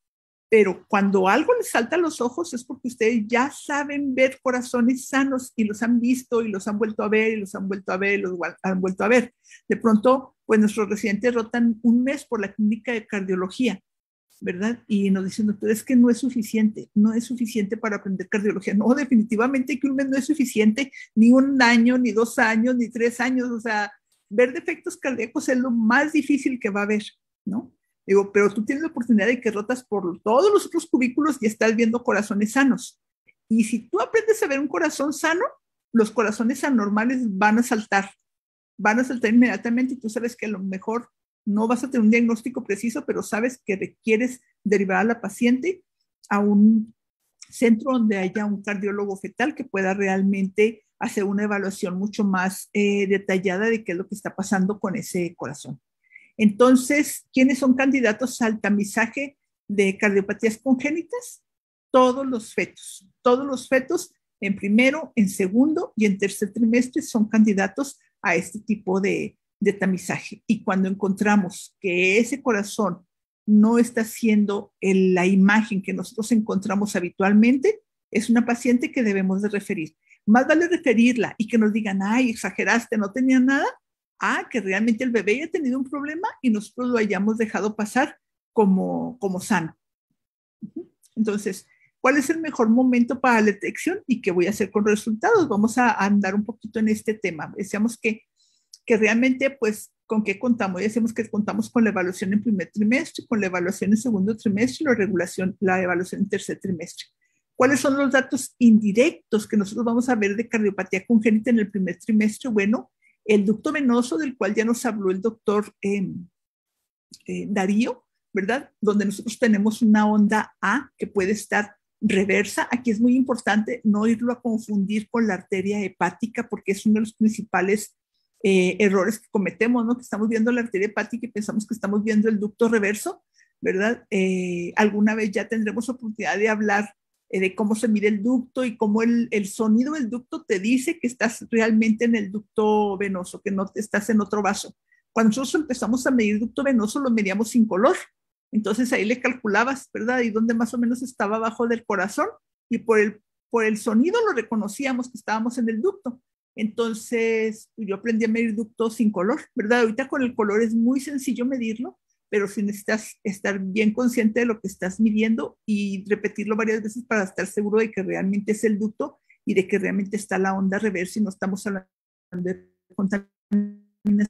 Pero cuando algo les salta a los ojos es porque ustedes ya saben ver corazones sanos y los han visto y los han vuelto a ver y los han vuelto a ver y los han vuelto a ver. De pronto, pues nuestros residentes rotan un mes por la clínica de cardiología, ¿verdad? Y nos dicen, doctor, es que no es suficiente, no es suficiente para aprender cardiología. No, definitivamente que un mes no es suficiente, ni un año, ni dos años, ni tres años. O sea, ver defectos cardíacos es lo más difícil que va a haber, ¿no? Digo, pero tú tienes la oportunidad de que rotas por todos los otros cubículos y estás viendo corazones sanos. Y si tú aprendes a ver un corazón sano, los corazones anormales van a saltar, van a saltar inmediatamente y tú sabes que a lo mejor no vas a tener un diagnóstico preciso, pero sabes que requieres derivar a la paciente a un centro donde haya un cardiólogo fetal que pueda realmente hacer una evaluación mucho más eh, detallada de qué es lo que está pasando con ese corazón. Entonces, ¿quiénes son candidatos al tamizaje de cardiopatías congénitas? Todos los fetos. Todos los fetos en primero, en segundo y en tercer trimestre son candidatos a este tipo de, de tamizaje. Y cuando encontramos que ese corazón no está haciendo el, la imagen que nosotros encontramos habitualmente, es una paciente que debemos de referir. Más vale referirla y que nos digan, ay, exageraste, no tenía nada, a que realmente el bebé haya tenido un problema y nosotros lo hayamos dejado pasar como, como sano. Entonces, ¿cuál es el mejor momento para la detección y qué voy a hacer con resultados? Vamos a, a andar un poquito en este tema. Decíamos que, que realmente, pues, ¿con qué contamos? Ya decíamos que contamos con la evaluación en primer trimestre, con la evaluación en segundo trimestre y la, regulación, la evaluación en tercer trimestre. ¿Cuáles son los datos indirectos que nosotros vamos a ver de cardiopatía congénita en el primer trimestre? Bueno, el ducto venoso, del cual ya nos habló el doctor eh, eh, Darío, ¿verdad? Donde nosotros tenemos una onda A que puede estar reversa. Aquí es muy importante no irlo a confundir con la arteria hepática, porque es uno de los principales eh, errores que cometemos, ¿no? Que estamos viendo la arteria hepática y pensamos que estamos viendo el ducto reverso, ¿verdad? Eh, alguna vez ya tendremos oportunidad de hablar de cómo se mide el ducto y cómo el, el sonido del ducto te dice que estás realmente en el ducto venoso, que no estás en otro vaso. Cuando nosotros empezamos a medir ducto venoso, lo medíamos sin color. Entonces ahí le calculabas, ¿verdad? Y dónde más o menos estaba abajo del corazón y por el, por el sonido lo reconocíamos que estábamos en el ducto. Entonces yo aprendí a medir ducto sin color, ¿verdad? Ahorita con el color es muy sencillo medirlo, pero si necesitas estar bien consciente de lo que estás midiendo y repetirlo varias veces para estar seguro de que realmente es el ducto y de que realmente está la onda reversa y no estamos hablando de contaminación.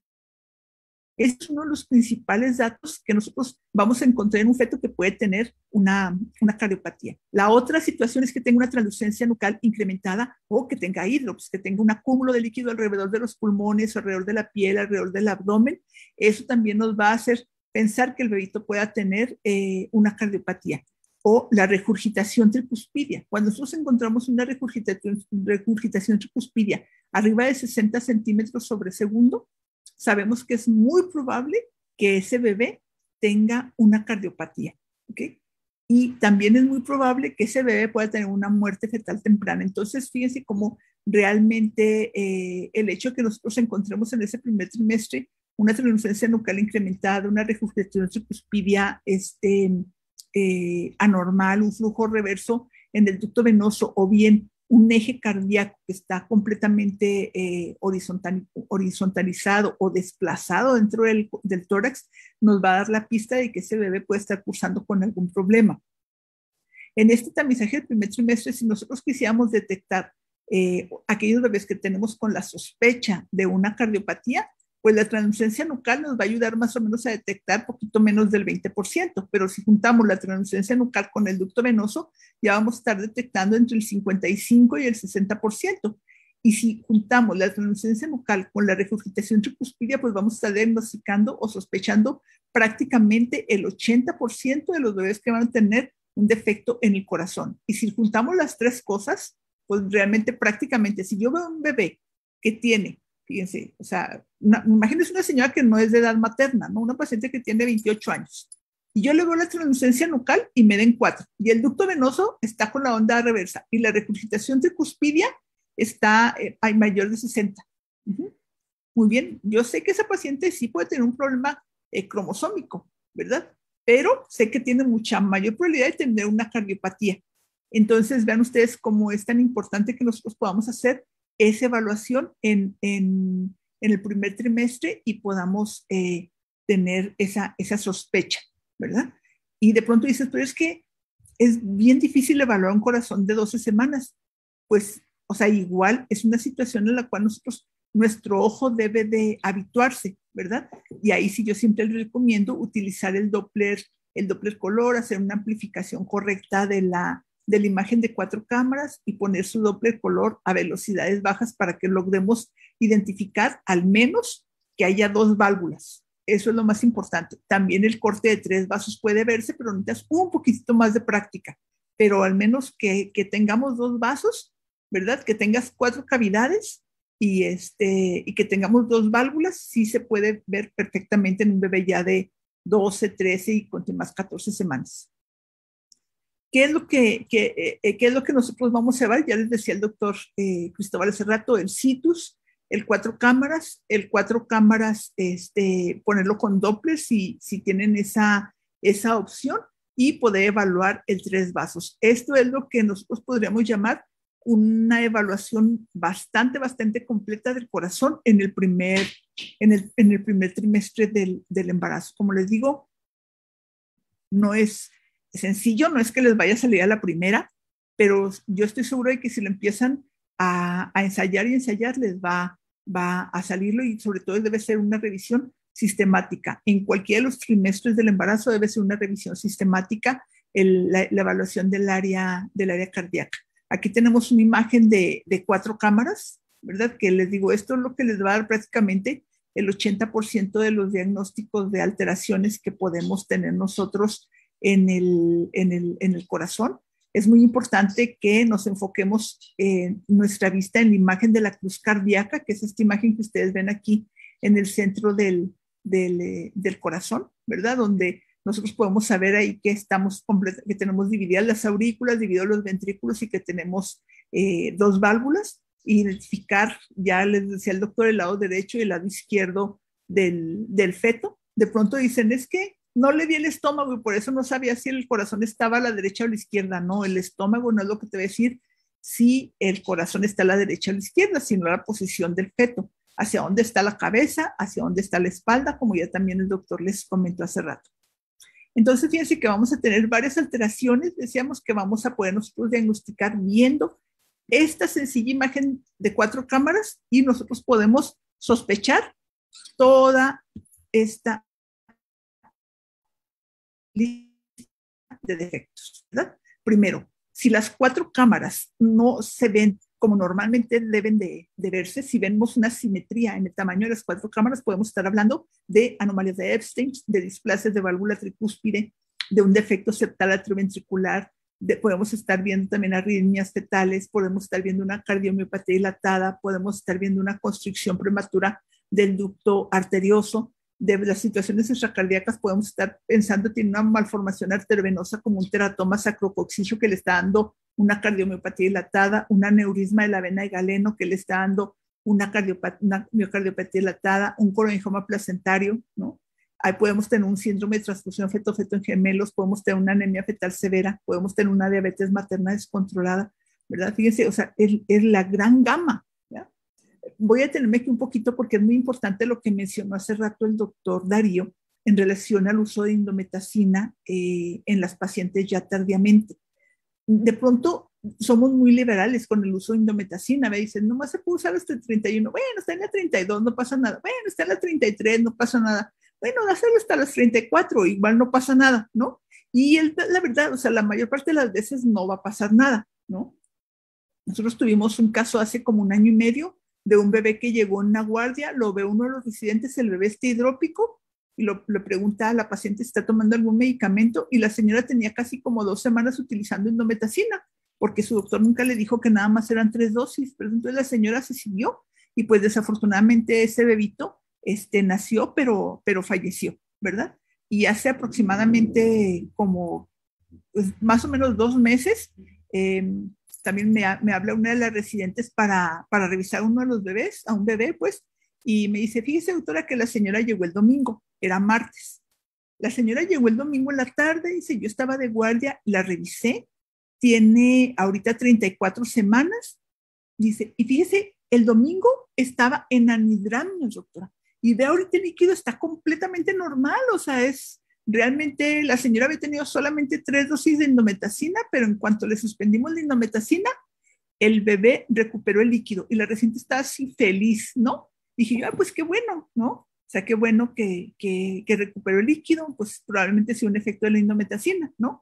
Es uno de los principales datos que nosotros vamos a encontrar en un feto que puede tener una, una cardiopatía. La otra situación es que tenga una translucencia nucal incrementada o que tenga hidrops, que tenga un acúmulo de líquido alrededor de los pulmones, alrededor de la piel, alrededor del abdomen. Eso también nos va a hacer pensar que el bebito pueda tener eh, una cardiopatía. O la regurgitación tricuspidia. Cuando nosotros encontramos una regurgitación, regurgitación tricuspidia arriba de sesenta centímetros sobre segundo, sabemos que es muy probable que ese bebé tenga una cardiopatía, ¿ok? Y también es muy probable que ese bebé pueda tener una muerte fetal temprana. Entonces, fíjense cómo realmente eh, el hecho de que nosotros encontremos en ese primer trimestre una translucencia nucal incrementada, una regurgitación tricuspidia este, eh, anormal, un flujo reverso en el ducto venoso o bien un eje cardíaco que está completamente eh, horizontal, horizontalizado o desplazado dentro del, del tórax, nos va a dar la pista de que ese bebé puede estar cursando con algún problema. En este tamizaje del primer trimestre, si nosotros quisiéramos detectar eh, aquellos bebés que tenemos con la sospecha de una cardiopatía, pues la translucencia nucal nos va a ayudar más o menos a detectar poquito menos del veinte por ciento, pero si juntamos la translucencia nucal con el ducto venoso, ya vamos a estar detectando entre el cincuenta y cinco y el sesenta por ciento. Y si juntamos la translucencia nucal con la regurgitación tricuspidia, pues vamos a estar diagnosticando o sospechando prácticamente el ochenta por ciento de los bebés que van a tener un defecto en el corazón. Y si juntamos las tres cosas, pues realmente prácticamente, si yo veo un bebé que tiene, fíjense, o sea, una, imagínense una señora que no es de edad materna, ¿no? Una paciente que tiene veintiocho años. Y yo le veo la translucencia nucal y me den cuatro. Y el ducto venoso está con la onda reversa. Y la regurgitación tricuspidia está eh, hay mayor de sesenta. Uh-huh. Muy bien, yo sé que esa paciente sí puede tener un problema eh, cromosómico, ¿verdad? pero sé que tiene mucha mayor probabilidad de tener una cardiopatía. Entonces, vean ustedes cómo es tan importante que nosotros podamos hacer esa evaluación en, en, en el primer trimestre y podamos eh, tener esa, esa sospecha, ¿verdad? Y de pronto dices, pero es que es bien difícil evaluar un corazón de doce semanas. Pues, o sea, igual es una situación en la cual nosotros, nuestro ojo debe de habituarse, ¿verdad? Y ahí sí yo siempre les recomiendo utilizar el Doppler, el Doppler color, hacer una amplificación correcta de la, de la imagen de cuatro cámaras y poner su Doppler color a velocidades bajas para que logremos identificar al menos que haya dos válvulas. Eso es lo más importante. También el corte de tres vasos puede verse, pero necesitas un poquitito más de práctica. Pero al menos que, que tengamos dos vasos, ¿verdad? Que tengas cuatro cavidades y, este, y que tengamos dos válvulas, sí se puede ver perfectamente en un bebé ya de doce, trece y con más catorce semanas. ¿Qué es lo que, que, eh, ¿qué es lo que nosotros vamos a ver? Ya les decía el doctor eh, Cristóbal hace rato, el situs, el cuatro cámaras, el cuatro cámaras, este, ponerlo con Doppler si, si tienen esa, esa opción y poder evaluar el tres vasos. Esto es lo que nosotros podríamos llamar una evaluación bastante, bastante completa del corazón en el primer, en el, en el primer trimestre del, del embarazo. Como les digo, no es sencillo, no es que les vaya a salir a la primera, pero yo estoy seguro de que si lo empiezan a, a ensayar y ensayar, les va, va a salirlo y sobre todo debe ser una revisión sistemática. En cualquiera de los trimestres del embarazo debe ser una revisión sistemática, el, la, la evaluación del área, del área cardíaca. Aquí tenemos una imagen de, de cuatro cámaras, ¿verdad? Que les digo, esto es lo que les va a dar prácticamente el ochenta por ciento de los diagnósticos de alteraciones que podemos tener nosotros en el, en el, en el corazón. Es muy importante que nos enfoquemos en nuestra vista en la imagen de la cruz cardíaca, que es esta imagen que ustedes ven aquí en el centro del, del, del corazón, ¿verdad? Donde nosotros podemos saber ahí que estamos que tenemos divididas las aurículas, divididos los ventrículos y que tenemos eh, dos válvulas. Identificar, ya les decía el doctor, el lado derecho y el lado izquierdo del, del feto. De pronto dicen, es que no le vi el estómago y por eso no sabía si el corazón estaba a la derecha o a la izquierda. No, el estómago no es lo que te va a decir si el corazón está a la derecha o a la izquierda, sino la posición del feto, hacia dónde está la cabeza, hacia dónde está la espalda, como ya también el doctor les comentó hace rato. Entonces, fíjense que vamos a tener varias alteraciones. Decíamos que vamos a poder nosotros diagnosticar viendo esta sencilla imagen de cuatro cámaras y nosotros podemos sospechar toda esta lista de defectos, ¿verdad? Primero, si las cuatro cámaras no se ven como normalmente deben de, de verse, si vemos una simetría en el tamaño de las cuatro cámaras, podemos estar hablando de anomalías de Epstein, de displasias de válvula tricúspide, de un defecto septal atrioventricular, de, podemos estar viendo también arritmias fetales, podemos estar viendo una cardiomiopatía dilatada, podemos estar viendo una constricción prematura del ducto arterioso. De las situaciones extracardíacas podemos estar pensando que tiene una malformación arteriovenosa como un teratoma sacrococcigio que le está dando una cardiomiopatía dilatada, un aneurisma de la vena de Galeno que le está dando una, una miocardiopatía dilatada, un coronarioma placentario, ¿no? Ahí podemos tener un síndrome de transfusión feto-feto en gemelos, podemos tener una anemia fetal severa, podemos tener una diabetes materna descontrolada, ¿verdad? Fíjense, o sea, es, es la gran gama. Voy a detenerme aquí un poquito porque es muy importante lo que mencionó hace rato el doctor Darío en relación al uso de indometacina eh, en las pacientes ya tardíamente. De pronto somos muy liberales con el uso de indometacina. Me dicen, nomás se puede usar hasta el treinta y uno. Bueno, está en la treinta y dos, no pasa nada. Bueno, está en la treinta y tres, no pasa nada. Bueno, hacerlo hasta las treinta y cuatro, igual no pasa nada, ¿no? Y el, la verdad, o sea, la mayor parte de las veces no va a pasar nada, ¿no? Nosotros tuvimos un caso hace como un año y medio de un bebé que llegó en una guardia, lo ve uno de los residentes, el bebé está hidrópico, y lo, le pregunta a la paciente si está tomando algún medicamento, y la señora tenía casi como dos semanas utilizando indometacina, porque su doctor nunca le dijo que nada más eran tres dosis, pero entonces la señora se siguió, y pues desafortunadamente ese bebito este, nació, pero, pero falleció, ¿verdad? Y hace aproximadamente como pues, más o menos dos meses, eh, también me, me habla una de las residentes para, para revisar uno de los bebés, a un bebé, pues, y me dice, fíjese, doctora, que la señora llegó el domingo, era martes, La señora llegó el domingo en la tarde, dice, yo estaba de guardia, la revisé, tiene ahorita treinta y cuatro semanas, dice, y fíjese, el domingo estaba en anidramnios, doctora, y ve ahorita el líquido está completamente normal, o sea, es realmente, la señora había tenido solamente tres dosis de indometacina, pero en cuanto le suspendimos la indometacina, el bebé recuperó el líquido y la reciente está así feliz, ¿no? Dije yo, ah, pues qué bueno, ¿no? O sea, qué bueno que, que, que recuperó el líquido, pues probablemente sea un efecto de la indometacina, ¿no?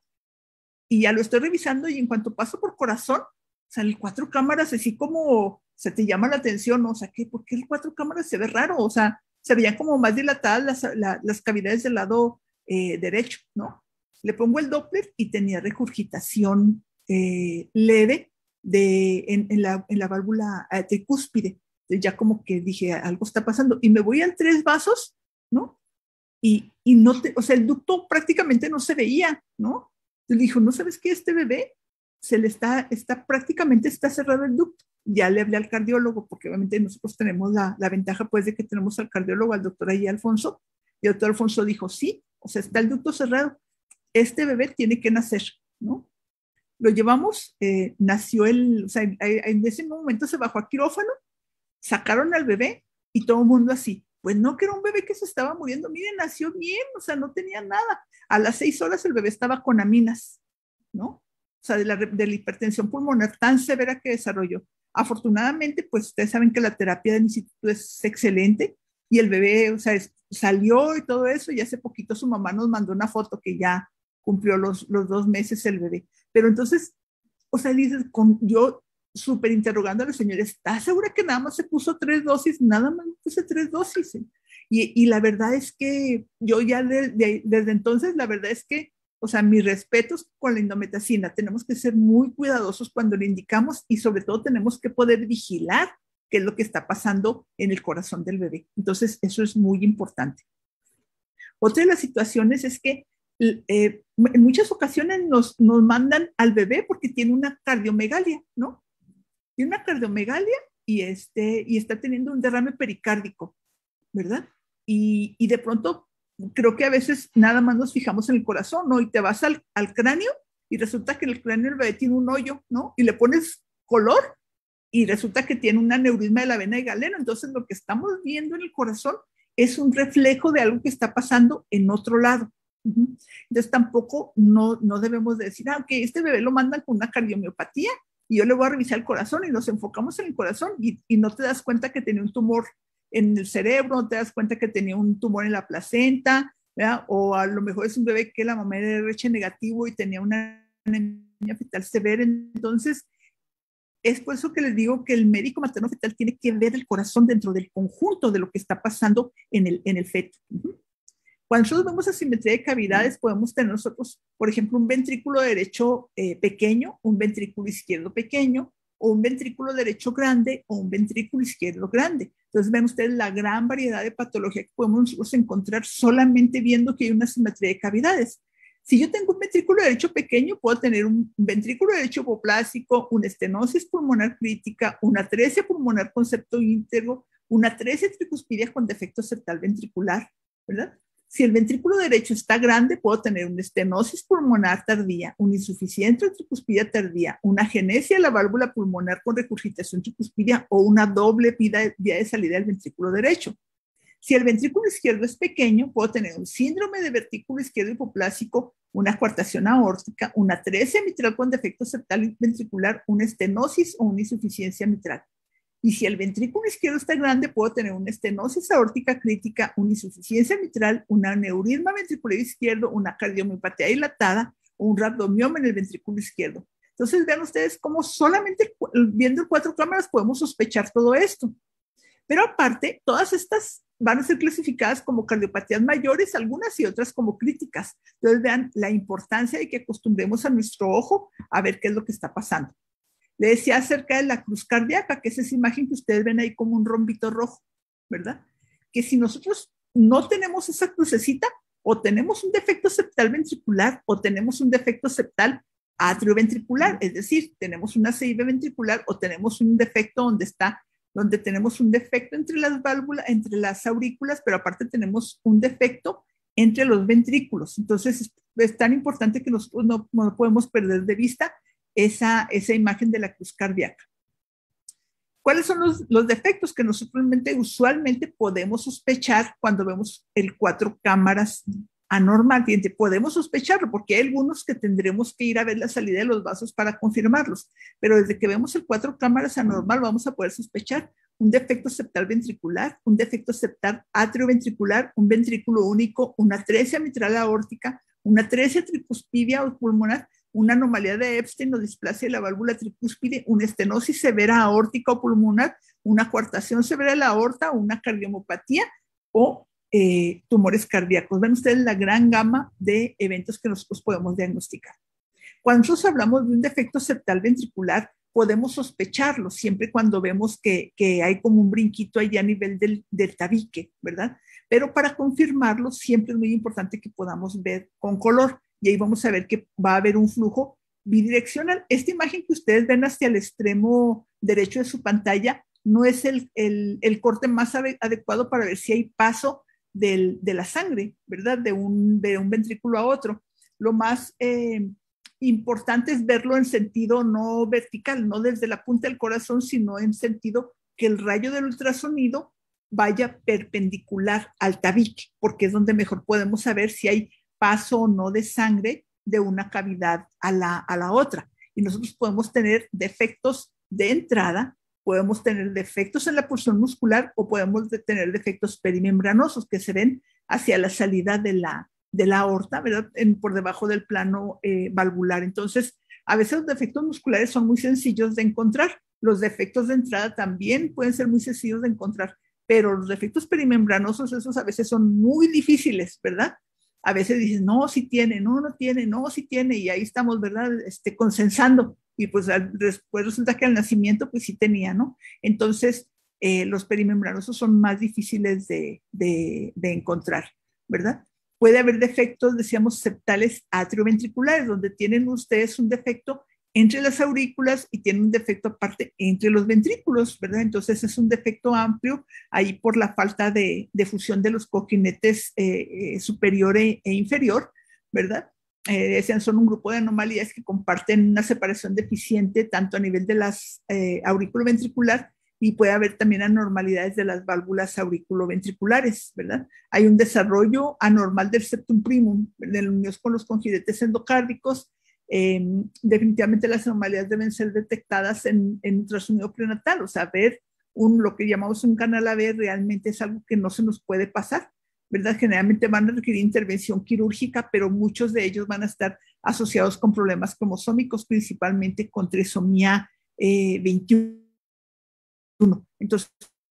Y ya lo estoy revisando y en cuanto paso por corazón, o sea, el cuatro cámaras así como se te llama la atención, ¿no? O sea, ¿qué? ¿Por qué el cuatro cámaras se ve raro? O sea, se veían como más dilatadas las, la, las cavidades del lado eh, derecho, ¿no? Le pongo el Doppler y tenía regurgitación eh, leve de, en, en, la, en la válvula tricúspide. Ya como que dije, algo está pasando. Y me voy al tres vasos, ¿no? Y, y no te, o sea, el ducto prácticamente no se veía, ¿no? Le dijo, ¿no sabes qué? Este bebé se le está, está prácticamente está cerrado el ducto. Ya le hablé al cardiólogo, porque obviamente nosotros tenemos la, la ventaja, pues, de que tenemos al cardiólogo, al doctor ahí Alfonso. Y el doctor Alfonso dijo, sí, o sea, está el ducto cerrado. Este bebé tiene que nacer, ¿no? Lo llevamos, eh, nació el, o sea, en ese momento se bajó a quirófano, sacaron al bebé y todo el mundo así, pues no, que era un bebé que se estaba muriendo, miren, nació bien, o sea, no tenía nada. A las seis horas el bebé estaba con aminas, ¿no? O sea, de la, de la hipertensión pulmonar tan severa que desarrolló. Afortunadamente, pues ustedes saben que la terapia del instituto es excelente y el bebé, o sea, es, salió y todo eso, y hace poquito su mamá nos mandó una foto que ya cumplió los, los dos meses el bebé. Pero entonces, o sea, dices, con, yo súper interrogando a la señora, ¿está segura que nada más se puso tres dosis? Nada más puse tres dosis. Y, y la verdad es que yo ya de, de, desde entonces, la verdad es que, o sea, mis respetos con la indometacina, tenemos que ser muy cuidadosos cuando le indicamos y sobre todo tenemos que poder vigilar qué es lo que está pasando en el corazón del bebé. Entonces, eso es muy importante. Otra de las situaciones es que eh, en muchas ocasiones nos, nos mandan al bebé porque tiene una cardiomegalia, ¿no? Tiene una cardiomegalia y, este, y está teniendo un derrame pericárdico, ¿verdad? Y, y de pronto creo que a veces nada más nos fijamos en el corazón, ¿no? Y te vas al, al cráneo y resulta que en el cráneo el bebé tiene un hoyo, ¿no? Y le pones color y resulta que tiene un aneurisma de la vena de Galeno. Entonces lo que estamos viendo en el corazón es un reflejo de algo que está pasando en otro lado. Uh-huh. Entonces tampoco no, no debemos de decir, ah, ok, este bebé lo mandan con una cardiomiopatía y yo le voy a revisar el corazón y nos enfocamos en el corazón y, y no te das cuenta que tenía un tumor en el cerebro, no te das cuenta que tenía un tumor en la placenta, ¿verdad? O a lo mejor es un bebé que la mamá era de R H negativo y tenía una anemia fetal severa. Entonces, es por eso que les digo que el médico materno fetal tiene que ver el corazón dentro del conjunto de lo que está pasando en el, en el feto. Uh-huh. Cuando nosotros vemos asimetría de cavidades, podemos tener nosotros, por ejemplo, un ventrículo derecho eh, pequeño, un ventrículo izquierdo pequeño, o un ventrículo derecho grande, o un ventrículo izquierdo grande. Entonces ven ustedes la gran variedad de patología que podemos nosotros encontrar solamente viendo que hay una asimetría de cavidades. Si yo tengo un ventrículo derecho pequeño, puedo tener un ventrículo derecho hipoplásico, una estenosis pulmonar crítica, una atresia pulmonar con septo íntegro, una atresia tricuspidia con defecto septal ventricular, ¿verdad? Si el ventrículo derecho está grande, puedo tener una estenosis pulmonar tardía, una insuficiencia tricuspidia tardía, una agenesia de la válvula pulmonar con regurgitación tricuspidia o una doble vía de salida del ventrículo derecho. Si el ventrículo izquierdo es pequeño, puedo tener un síndrome de ventrículo izquierdo hipoplásico, una coartación aórtica, una atresia mitral con defecto septal ventricular, una estenosis o una insuficiencia mitral. Y si el ventrículo izquierdo está grande, puedo tener una estenosis aórtica crítica, una insuficiencia mitral, un aneurisma ventricular izquierdo, una cardiomiopatía dilatada o un rabdomioma en el ventrículo izquierdo. Entonces vean ustedes cómo solamente viendo cuatro cámaras podemos sospechar todo esto. Pero aparte, todas estas van a ser clasificadas como cardiopatías mayores, algunas y otras como críticas. Entonces vean la importancia de que acostumbremos a nuestro ojo a ver qué es lo que está pasando. Le decía acerca de la cruz cardíaca, que es esa imagen que ustedes ven ahí como un rombito rojo, ¿verdad? Que si nosotros no tenemos esa crucecita, o tenemos un defecto septal ventricular, o tenemos un defecto septal atrioventricular, es decir, tenemos una C I V ventricular, o tenemos un defecto donde está, donde tenemos un defecto entre las válvulas, entre las aurículas, pero aparte tenemos un defecto entre los ventrículos. Entonces, es, es tan importante que nosotros no, no podemos perder de vista esa, esa imagen de la cruz cardíaca. ¿Cuáles son los, los defectos que nosotros usualmente podemos sospechar cuando vemos el cuatro cámaras anormal? Podemos sospecharlo porque hay algunos que tendremos que ir a ver la salida de los vasos para confirmarlos, pero desde que vemos el cuatro cámaras anormal vamos a poder sospechar un defecto septal ventricular, un defecto septal atrioventricular, un ventrículo único, una atresia mitral aórtica, una atresia tricuspidia o pulmonar, una anomalía de Epstein o displasia de la válvula tricúspide, una estenosis severa aórtica o pulmonar, una coartación severa de la aorta, una cardiomopatía o eh, tumores cardíacos. Ven ustedes la gran gama de eventos que nosotros podemos diagnosticar. Cuando nosotros hablamos de un defecto septal ventricular, podemos sospecharlo siempre cuando vemos que, que hay como un brinquito allá a nivel del, del tabique, ¿verdad? Pero para confirmarlo siempre es muy importante que podamos ver con color. Y ahí vamos a ver que va a haber un flujo bidireccional. Esta imagen que ustedes ven hacia el extremo derecho de su pantalla no es el, el, el corte más adecuado para ver si hay paso del, de la sangre, ¿verdad? De un, de un ventrículo a otro. Lo más eh, importante es verlo en sentido no vertical, no desde la punta del corazón, sino en sentido que el rayo del ultrasonido vaya perpendicular al tabique, porque es donde mejor podemos saber si hay paso o no de sangre de una cavidad a la, a la otra. Y nosotros podemos tener defectos de entrada, podemos tener defectos en la porción muscular o podemos tener defectos perimembranosos que se ven hacia la salida de la, de la aorta, ¿verdad? En, por debajo del plano eh, valvular. Entonces, a veces los defectos musculares son muy sencillos de encontrar. Los defectos de entrada también pueden ser muy sencillos de encontrar, pero los defectos perimembranosos, esos a veces son muy difíciles, ¿verdad? A veces dices, no, sí tiene, no, no tiene, no, sí tiene, y ahí estamos, ¿verdad? Este, consensando, y pues después resulta que al nacimiento, pues sí tenía, ¿no? Entonces, eh, los perimembranosos son más difíciles de, de, de encontrar, ¿verdad? Puede haber defectos, decíamos, septales atrioventriculares, donde tienen ustedes un defecto entre las aurículas y tienen un defecto aparte entre los ventrículos, ¿verdad? Entonces es un defecto amplio ahí por la falta de, de fusión de los cojinetes eh, eh, superior e, e inferior, ¿verdad? Eh, son un grupo de anomalías que comparten una separación deficiente tanto a nivel de las eh, aurículo-ventricular y puede haber también anormalidades de las válvulas auriculoventriculares, ¿verdad? Hay un desarrollo anormal del septum primum, en la unión con los cojinetes endocárdicos. Eh, definitivamente las anomalías deben ser detectadas en, en ultrasonido prenatal, o sea, ver un, lo que llamamos un canal A B realmente es algo que no se nos puede pasar, ¿verdad? Generalmente van a requerir intervención quirúrgica, pero muchos de ellos van a estar asociados con problemas cromosómicos, principalmente con trisomía eh, veintiuno. Entonces,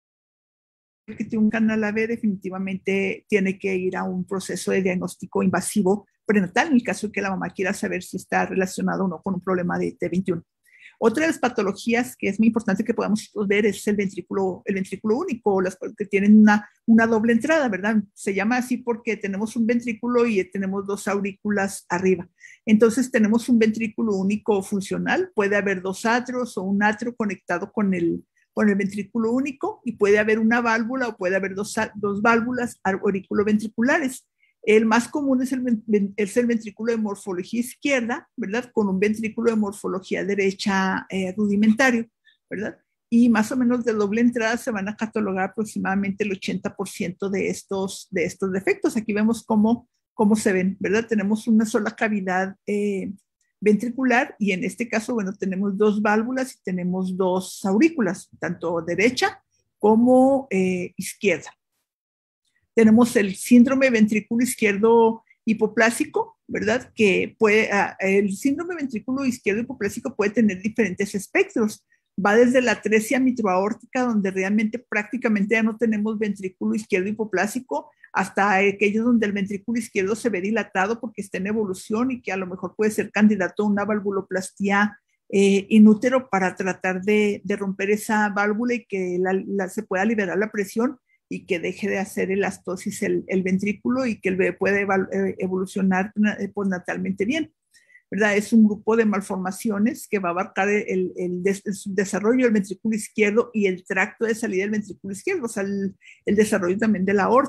el que tiene un canal A B definitivamente tiene que ir a un proceso de diagnóstico invasivo prenatal en el caso de que la mamá quiera saber si está relacionado o no con un problema de T veintiuno. Otra de las patologías que es muy importante que podamos ver es el ventrículo, el ventrículo único, las que tienen una, una doble entrada, ¿verdad? Se llama así porque tenemos un ventrículo y tenemos dos aurículas arriba. Entonces tenemos un ventrículo único funcional, puede haber dos atrios o un atrio conectado con el, con el ventrículo único y puede haber una válvula o puede haber dos, dos válvulas auriculoventriculares. El más común es el, es el ventrículo de morfología izquierda, ¿verdad? Con un ventrículo de morfología derecha eh, rudimentario, ¿verdad? Y más o menos de doble entrada se van a catalogar aproximadamente el ochenta por ciento de estos, de estos defectos. Aquí vemos cómo, cómo se ven, ¿verdad? Tenemos una sola cavidad eh, ventricular y en este caso, bueno, tenemos dos válvulas y tenemos dos aurículas, tanto derecha como eh, izquierda. Tenemos el síndrome ventrículo izquierdo hipoplásico, ¿verdad? Que puede, el síndrome ventrículo izquierdo hipoplásico puede tener diferentes espectros. Va desde la atresia mitroaórtica, donde realmente prácticamente ya no tenemos ventrículo izquierdo hipoplásico, hasta aquellos donde el ventrículo izquierdo se ve dilatado porque está en evolución y que a lo mejor puede ser candidato a una valvuloplastía eh, in útero para tratar de, de romper esa válvula y que la, la, se pueda liberar la presión y que deje de hacer elastosis el, el ventrículo y que el bebé pueda evolucionar postnatalmente bien, ¿verdad? Es un grupo de malformaciones que va a abarcar el, el, des, el desarrollo del ventrículo izquierdo y el tracto de salida del ventrículo izquierdo, o sea, el, el desarrollo también de la aorta.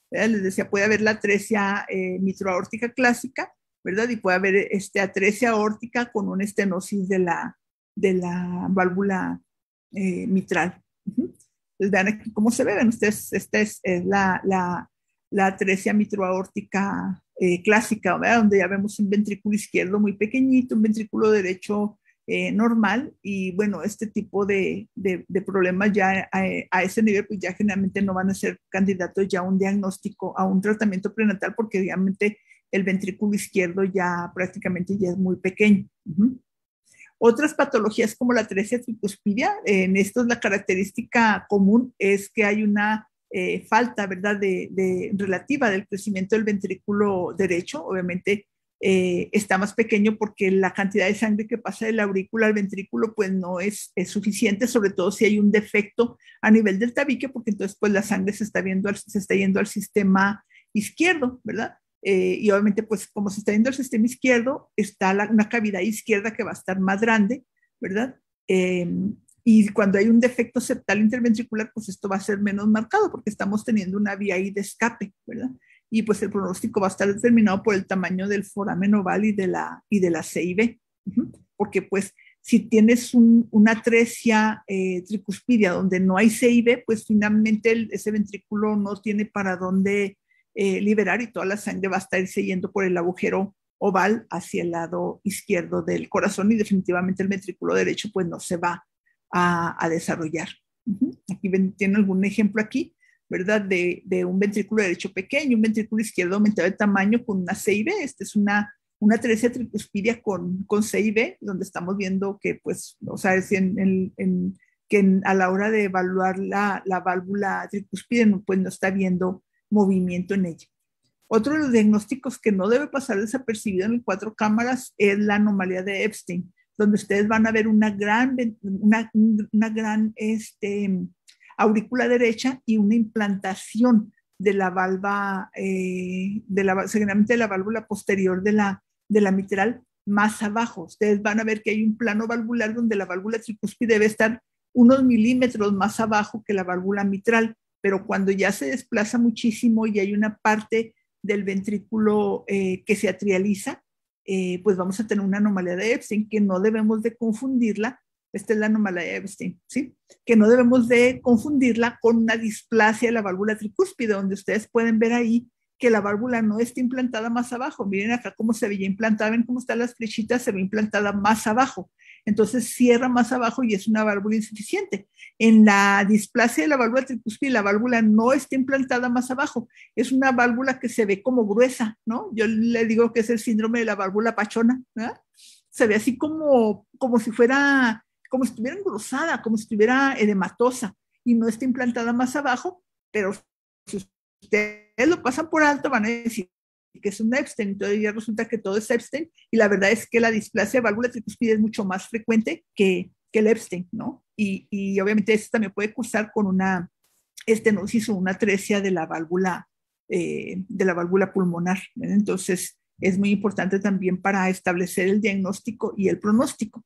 ¿verdad? Les decía, puede haber la atresia eh, mitroaórtica clásica, ¿verdad? Y puede haber este, atresia aórtica con una estenosis de la, de la válvula eh, mitral. Uh-huh. Entonces, vean aquí cómo se ve, ven ustedes, esta es, es la, la, la atresia mitroaórtica eh, clásica, ¿verdad? Donde ya vemos un ventrículo izquierdo muy pequeñito, un ventrículo derecho eh, normal, y bueno, este tipo de, de, de problemas ya a, a ese nivel, pues ya generalmente no van a ser candidatos ya a un diagnóstico, a un tratamiento prenatal, porque obviamente el ventrículo izquierdo ya prácticamente ya es muy pequeño. Uh-huh. Otras patologías como la atresia tricuspidia, en esto la característica común es que hay una eh, falta, ¿verdad?, de, de, relativa del crecimiento del ventrículo derecho. Obviamente eh, está más pequeño porque la cantidad de sangre que pasa de la aurícula al ventrículo pues no es, es suficiente, sobre todo si hay un defecto a nivel del tabique, porque entonces pues la sangre se está, viendo al, se está yendo al sistema izquierdo, ¿verdad? Eh, y obviamente, pues como se está yendo al sistema izquierdo, está la, una cavidad izquierda que va a estar más grande, ¿verdad? Eh, y cuando hay un defecto septal interventricular, pues esto va a ser menos marcado porque estamos teniendo una vía ahí de escape, ¿verdad? Y pues el pronóstico va a estar determinado por el tamaño del foramen oval y de la, y de la C I B. Uh-huh. Porque pues si tienes un, una atresia eh, tricuspidia donde no hay C I B, pues finalmente el, ese ventrículo no tiene para dónde Eh, liberar y toda la sangre va a estar yendo por el agujero oval hacia el lado izquierdo del corazón y definitivamente el ventrículo derecho pues no se va a, a desarrollar. Uh-huh. Aquí ven, tienen algún ejemplo aquí, ¿verdad? De, de un ventrículo derecho pequeño, un ventrículo izquierdo aumentado de tamaño con una C I B. Esta es una, una atresia tricuspidia con, con C I B, donde estamos viendo que pues, o sea, es en, en, en, que en, a la hora de evaluar la, la válvula tricuspidia pues no está viendo movimiento en ella. Otro de los diagnósticos que no debe pasar desapercibido en el cuatro cámaras es la anomalía de Epstein, donde ustedes van a ver una gran, una, una gran este, aurícula derecha y una implantación de la valva, eh, de la, seguramente de la válvula posterior de la, de la mitral más abajo. Ustedes van a ver que hay un plano valvular donde la válvula tricuspide debe estar unos milímetros más abajo que la válvula mitral, pero cuando ya se desplaza muchísimo y hay una parte del ventrículo eh, que se atrializa, eh, pues vamos a tener una anomalía de Epstein que no debemos de confundirla. Esta es la anomalía de Epstein, ¿sí? Que no debemos de confundirla con una displasia de la válvula tricúspide, donde ustedes pueden ver ahí que la válvula no está implantada más abajo. Miren acá cómo se veía implantada, ven cómo están las flechitas, se ve implantada más abajo. Entonces cierra más abajo y es una válvula insuficiente. En la displasia de la válvula tricúspide, la válvula no está implantada más abajo. Es una válvula que se ve como gruesa, ¿no? Yo le digo que es el síndrome de la válvula pachona, ¿verdad? Se ve así como, como si fuera, como si estuviera engrosada, como si estuviera edematosa y no está implantada más abajo, pero si ustedes lo pasan por alto van a decir que es un Epstein, entonces ya resulta que todo es Epstein, y la verdad es que la displasia de válvula tricúspide es mucho más frecuente que, que el Epstein, ¿no? Y, y obviamente esto también puede cursar con una estenosis o una atresia de la válvula, eh, de la válvula pulmonar, ¿verdad? Entonces es muy importante también para establecer el diagnóstico y el pronóstico.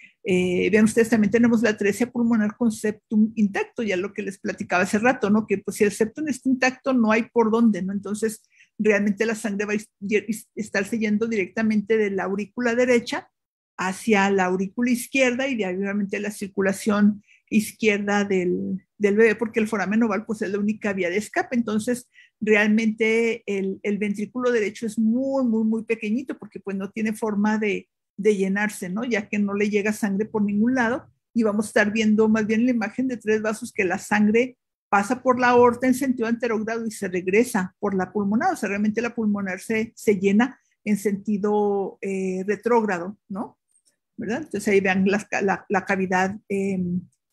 Eh, vean ustedes, también tenemos la atresia pulmonar con septum intacto, ya lo que les platicaba hace rato, ¿no? Que pues si el septum está intacto no hay por dónde, ¿no? Entonces realmente la sangre va a estarse yendo directamente de la aurícula derecha hacia la aurícula izquierda y de ahí obviamente la circulación izquierda del, del bebé, porque el foramen oval pues es la única vía de escape. Entonces realmente el, el ventrículo derecho es muy, muy, muy pequeñito porque pues no tiene forma de de llenarse, ¿no? Ya que no le llega sangre por ningún lado y vamos a estar viendo más bien la imagen de tres vasos que la sangre pasa por la aorta en sentido anterogrado y se regresa por la pulmonar, o sea, realmente la pulmonar se, se llena en sentido eh, retrógrado, ¿no? ¿Verdad? Entonces ahí vean la, la, la cavidad eh,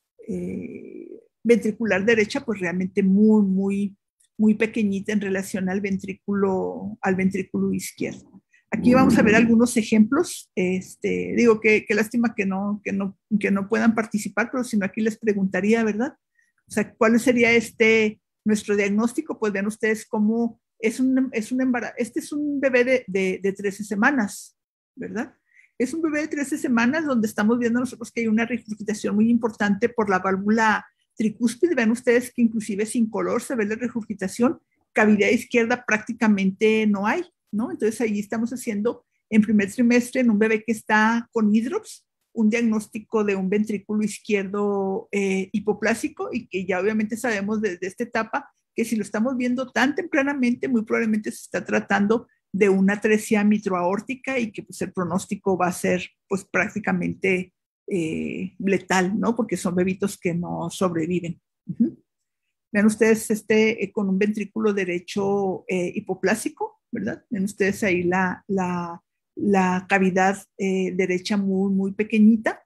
eh, ventricular derecha, pues realmente muy, muy, muy pequeñita en relación al ventrículo, al ventrículo izquierdo. Aquí vamos a ver algunos ejemplos. Este, digo que, que lástima que no, que, no, que no puedan participar, pero si no aquí les preguntaría, ¿verdad? O sea, ¿cuál sería este, nuestro diagnóstico? Pues vean ustedes cómo es un, es un embarazo. Este es un bebé de, de, de trece semanas, ¿verdad? Es un bebé de trece semanas donde estamos viendo nosotros que hay una regurgitación muy importante por la válvula tricúspide. Vean ustedes que inclusive sin color se ve la regurgitación cavidad izquierda prácticamente no hay, ¿no? Entonces ahí estamos haciendo en primer trimestre en un bebé que está con hidrops, un diagnóstico de un ventrículo izquierdo eh, hipoplásico y que ya obviamente sabemos desde esta etapa que si lo estamos viendo tan tempranamente, muy probablemente se está tratando de una atresia mitroaórtica y que pues el pronóstico va a ser pues prácticamente eh, letal, ¿no? Porque son bebitos que no sobreviven. Uh-huh. Vean ustedes este eh, con un ventrículo derecho eh, hipoplásico, ¿verdad? Ven ustedes ahí la, la, la cavidad eh, derecha muy, muy pequeñita,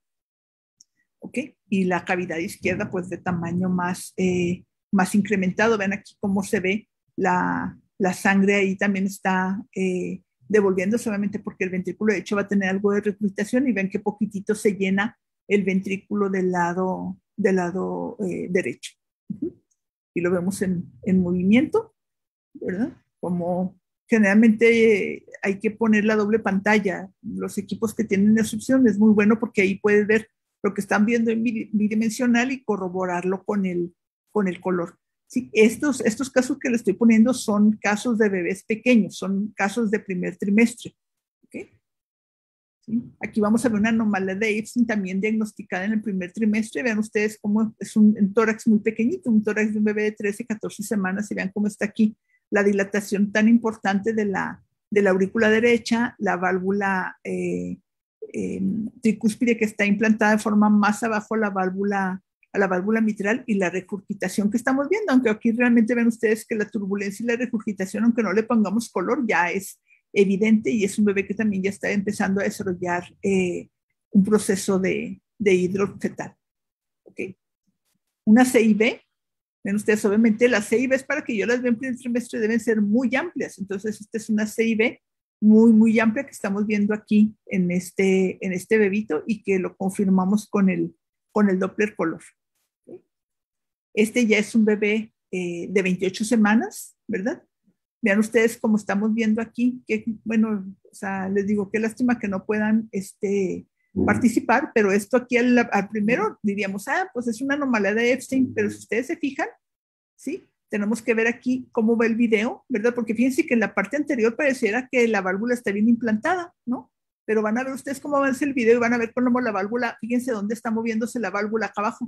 ¿ok? Y la cavidad izquierda pues de tamaño más, eh, más incrementado. Ven aquí cómo se ve la, la sangre ahí también está eh, devolviéndose, obviamente porque el ventrículo derecho va a tener algo de reclutación y ven que poquitito se llena el ventrículo del lado, del lado eh, derecho. Uh-huh. Y lo vemos en, en movimiento, ¿verdad? Como generalmente hay que poner la doble pantalla. Los equipos que tienen esa opción es muy bueno porque ahí puedes ver lo que están viendo en bidimensional y corroborarlo con el, con el color. Sí, estos, estos casos que le estoy poniendo son casos de bebés pequeños, son casos de primer trimestre. ¿Okay? ¿Sí? Aquí vamos a ver una anomalía de Epstein también diagnosticada en el primer trimestre. Vean ustedes cómo es un, un tórax muy pequeñito, un tórax de un bebé de trece, catorce semanas, y vean cómo está aquí la dilatación tan importante de la, de la aurícula derecha, la válvula eh, eh, tricúspide que está implantada de forma más abajo a la válvula, a la válvula mitral y la regurgitación que estamos viendo, aunque aquí realmente ven ustedes que la turbulencia y la regurgitación, aunque no le pongamos color, ya es evidente y es un bebé que también ya está empezando a desarrollar eh, un proceso de, de hidrofetal. Okay. Una C I B, ven ustedes, obviamente las C I Bs para que yo las vea en primer trimestre deben ser muy amplias, entonces esta es una C I B muy, muy amplia que estamos viendo aquí en este, en este bebito y que lo confirmamos con el, con el Doppler color. Okay. Este ya es un bebé eh, de veintiocho semanas, ¿verdad? Vean ustedes como estamos viendo aquí, que bueno, o sea, les digo, qué lástima que no puedan este, participar, pero esto aquí al, al primero diríamos, ah, pues es una anomalía de Epstein, pero si ustedes se fijan, ¿sí? Tenemos que ver aquí cómo va el video, ¿verdad? Porque fíjense que en la parte anterior pareciera que la válvula está bien implantada, ¿no? Pero van a ver ustedes cómo avanza el video y van a ver cómo la válvula, fíjense dónde está moviéndose la válvula acá abajo.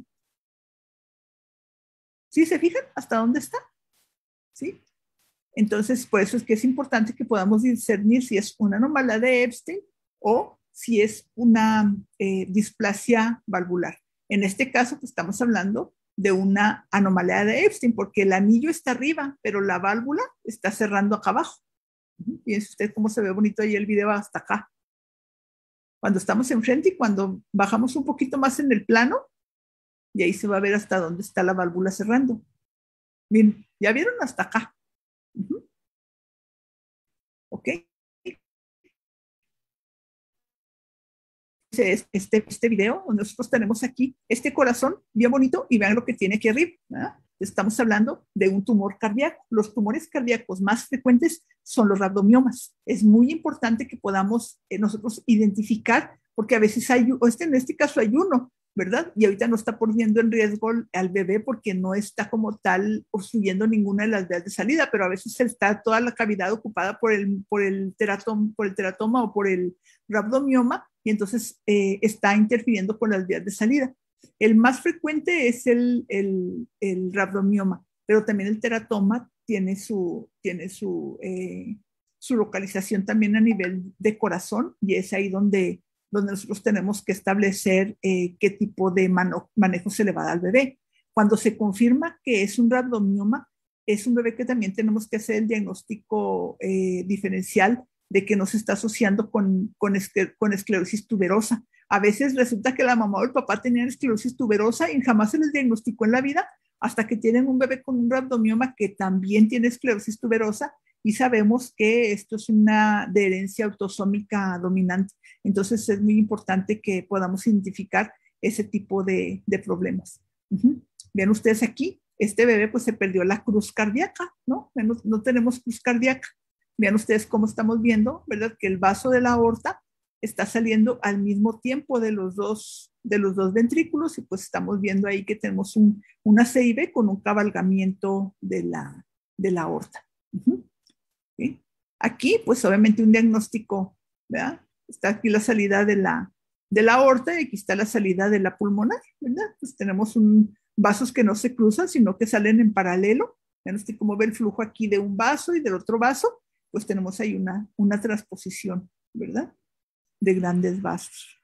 ¿Sí se fijan? ¿Hasta dónde está? ¿Sí? Entonces, por eso es que es importante que podamos discernir si es una anomalía de Epstein o si es una eh, displasia valvular. En este caso, pues, estamos hablando de una anomalía de Epstein porque el anillo está arriba, pero la válvula está cerrando acá abajo. Fíjense usted cómo se ve bonito ahí el video hasta acá. Cuando estamos enfrente y cuando bajamos un poquito más en el plano, y ahí se va a ver hasta dónde está la válvula cerrando. Bien, ¿ya vieron hasta acá? Uh-huh. Ok. Este, este video, donde nosotros tenemos aquí este corazón bien bonito y vean lo que tiene aquí arriba, ¿verdad? Estamos hablando de un tumor cardíaco. Los tumores cardíacos más frecuentes son los rabdomiomas. Es muy importante que podamos eh, nosotros identificar, porque a veces hay, o este, en este caso hay uno, ¿verdad? Y ahorita no está poniendo en riesgo al bebé porque no está como tal obstruyendo ninguna de las vías de salida, pero a veces está toda la cavidad ocupada por el, por el, teratoma, por el teratoma o por el rabdomioma y entonces eh, está interfiriendo con las vías de salida. El más frecuente es el, el, el rabdomioma, pero también el teratoma tiene su, tiene su, eh, su localización también a nivel de corazón y es ahí donde donde nosotros tenemos que establecer eh, qué tipo de mano, manejo se le va a dar al bebé. Cuando se confirma que es un rabdomioma, es un bebé que también tenemos que hacer el diagnóstico eh, diferencial de que no se está asociando con, con, escler con esclerosis tuberosa. A veces resulta que la mamá o el papá tenían esclerosis tuberosa y jamás se les diagnosticó en la vida hasta que tienen un bebé con un rabdomioma que también tiene esclerosis tuberosa y sabemos que esto es una de herencia autosómica dominante. Entonces es muy importante que podamos identificar ese tipo de, de problemas. Uh-huh. Vean ustedes aquí, este bebé pues se perdió la cruz cardíaca, ¿no? No, no tenemos cruz cardíaca. Vean ustedes cómo estamos viendo, ¿verdad? Que el vaso de la aorta está saliendo al mismo tiempo de los dos, de los dos ventrículos y pues estamos viendo ahí que tenemos un, una C I B con un cabalgamiento de la, de la aorta. Uh-huh. ¿Sí? Aquí, pues obviamente un diagnóstico, ¿verdad? Está aquí la salida de la, de la aorta y aquí está la salida de la pulmonar, ¿verdad? Pues tenemos un, vasos que no se cruzan, sino que salen en paralelo. ¿Ven usted cómo ve el flujo aquí de un vaso y del otro vaso? Pues tenemos ahí una, una transposición, ¿verdad? De grandes vasos.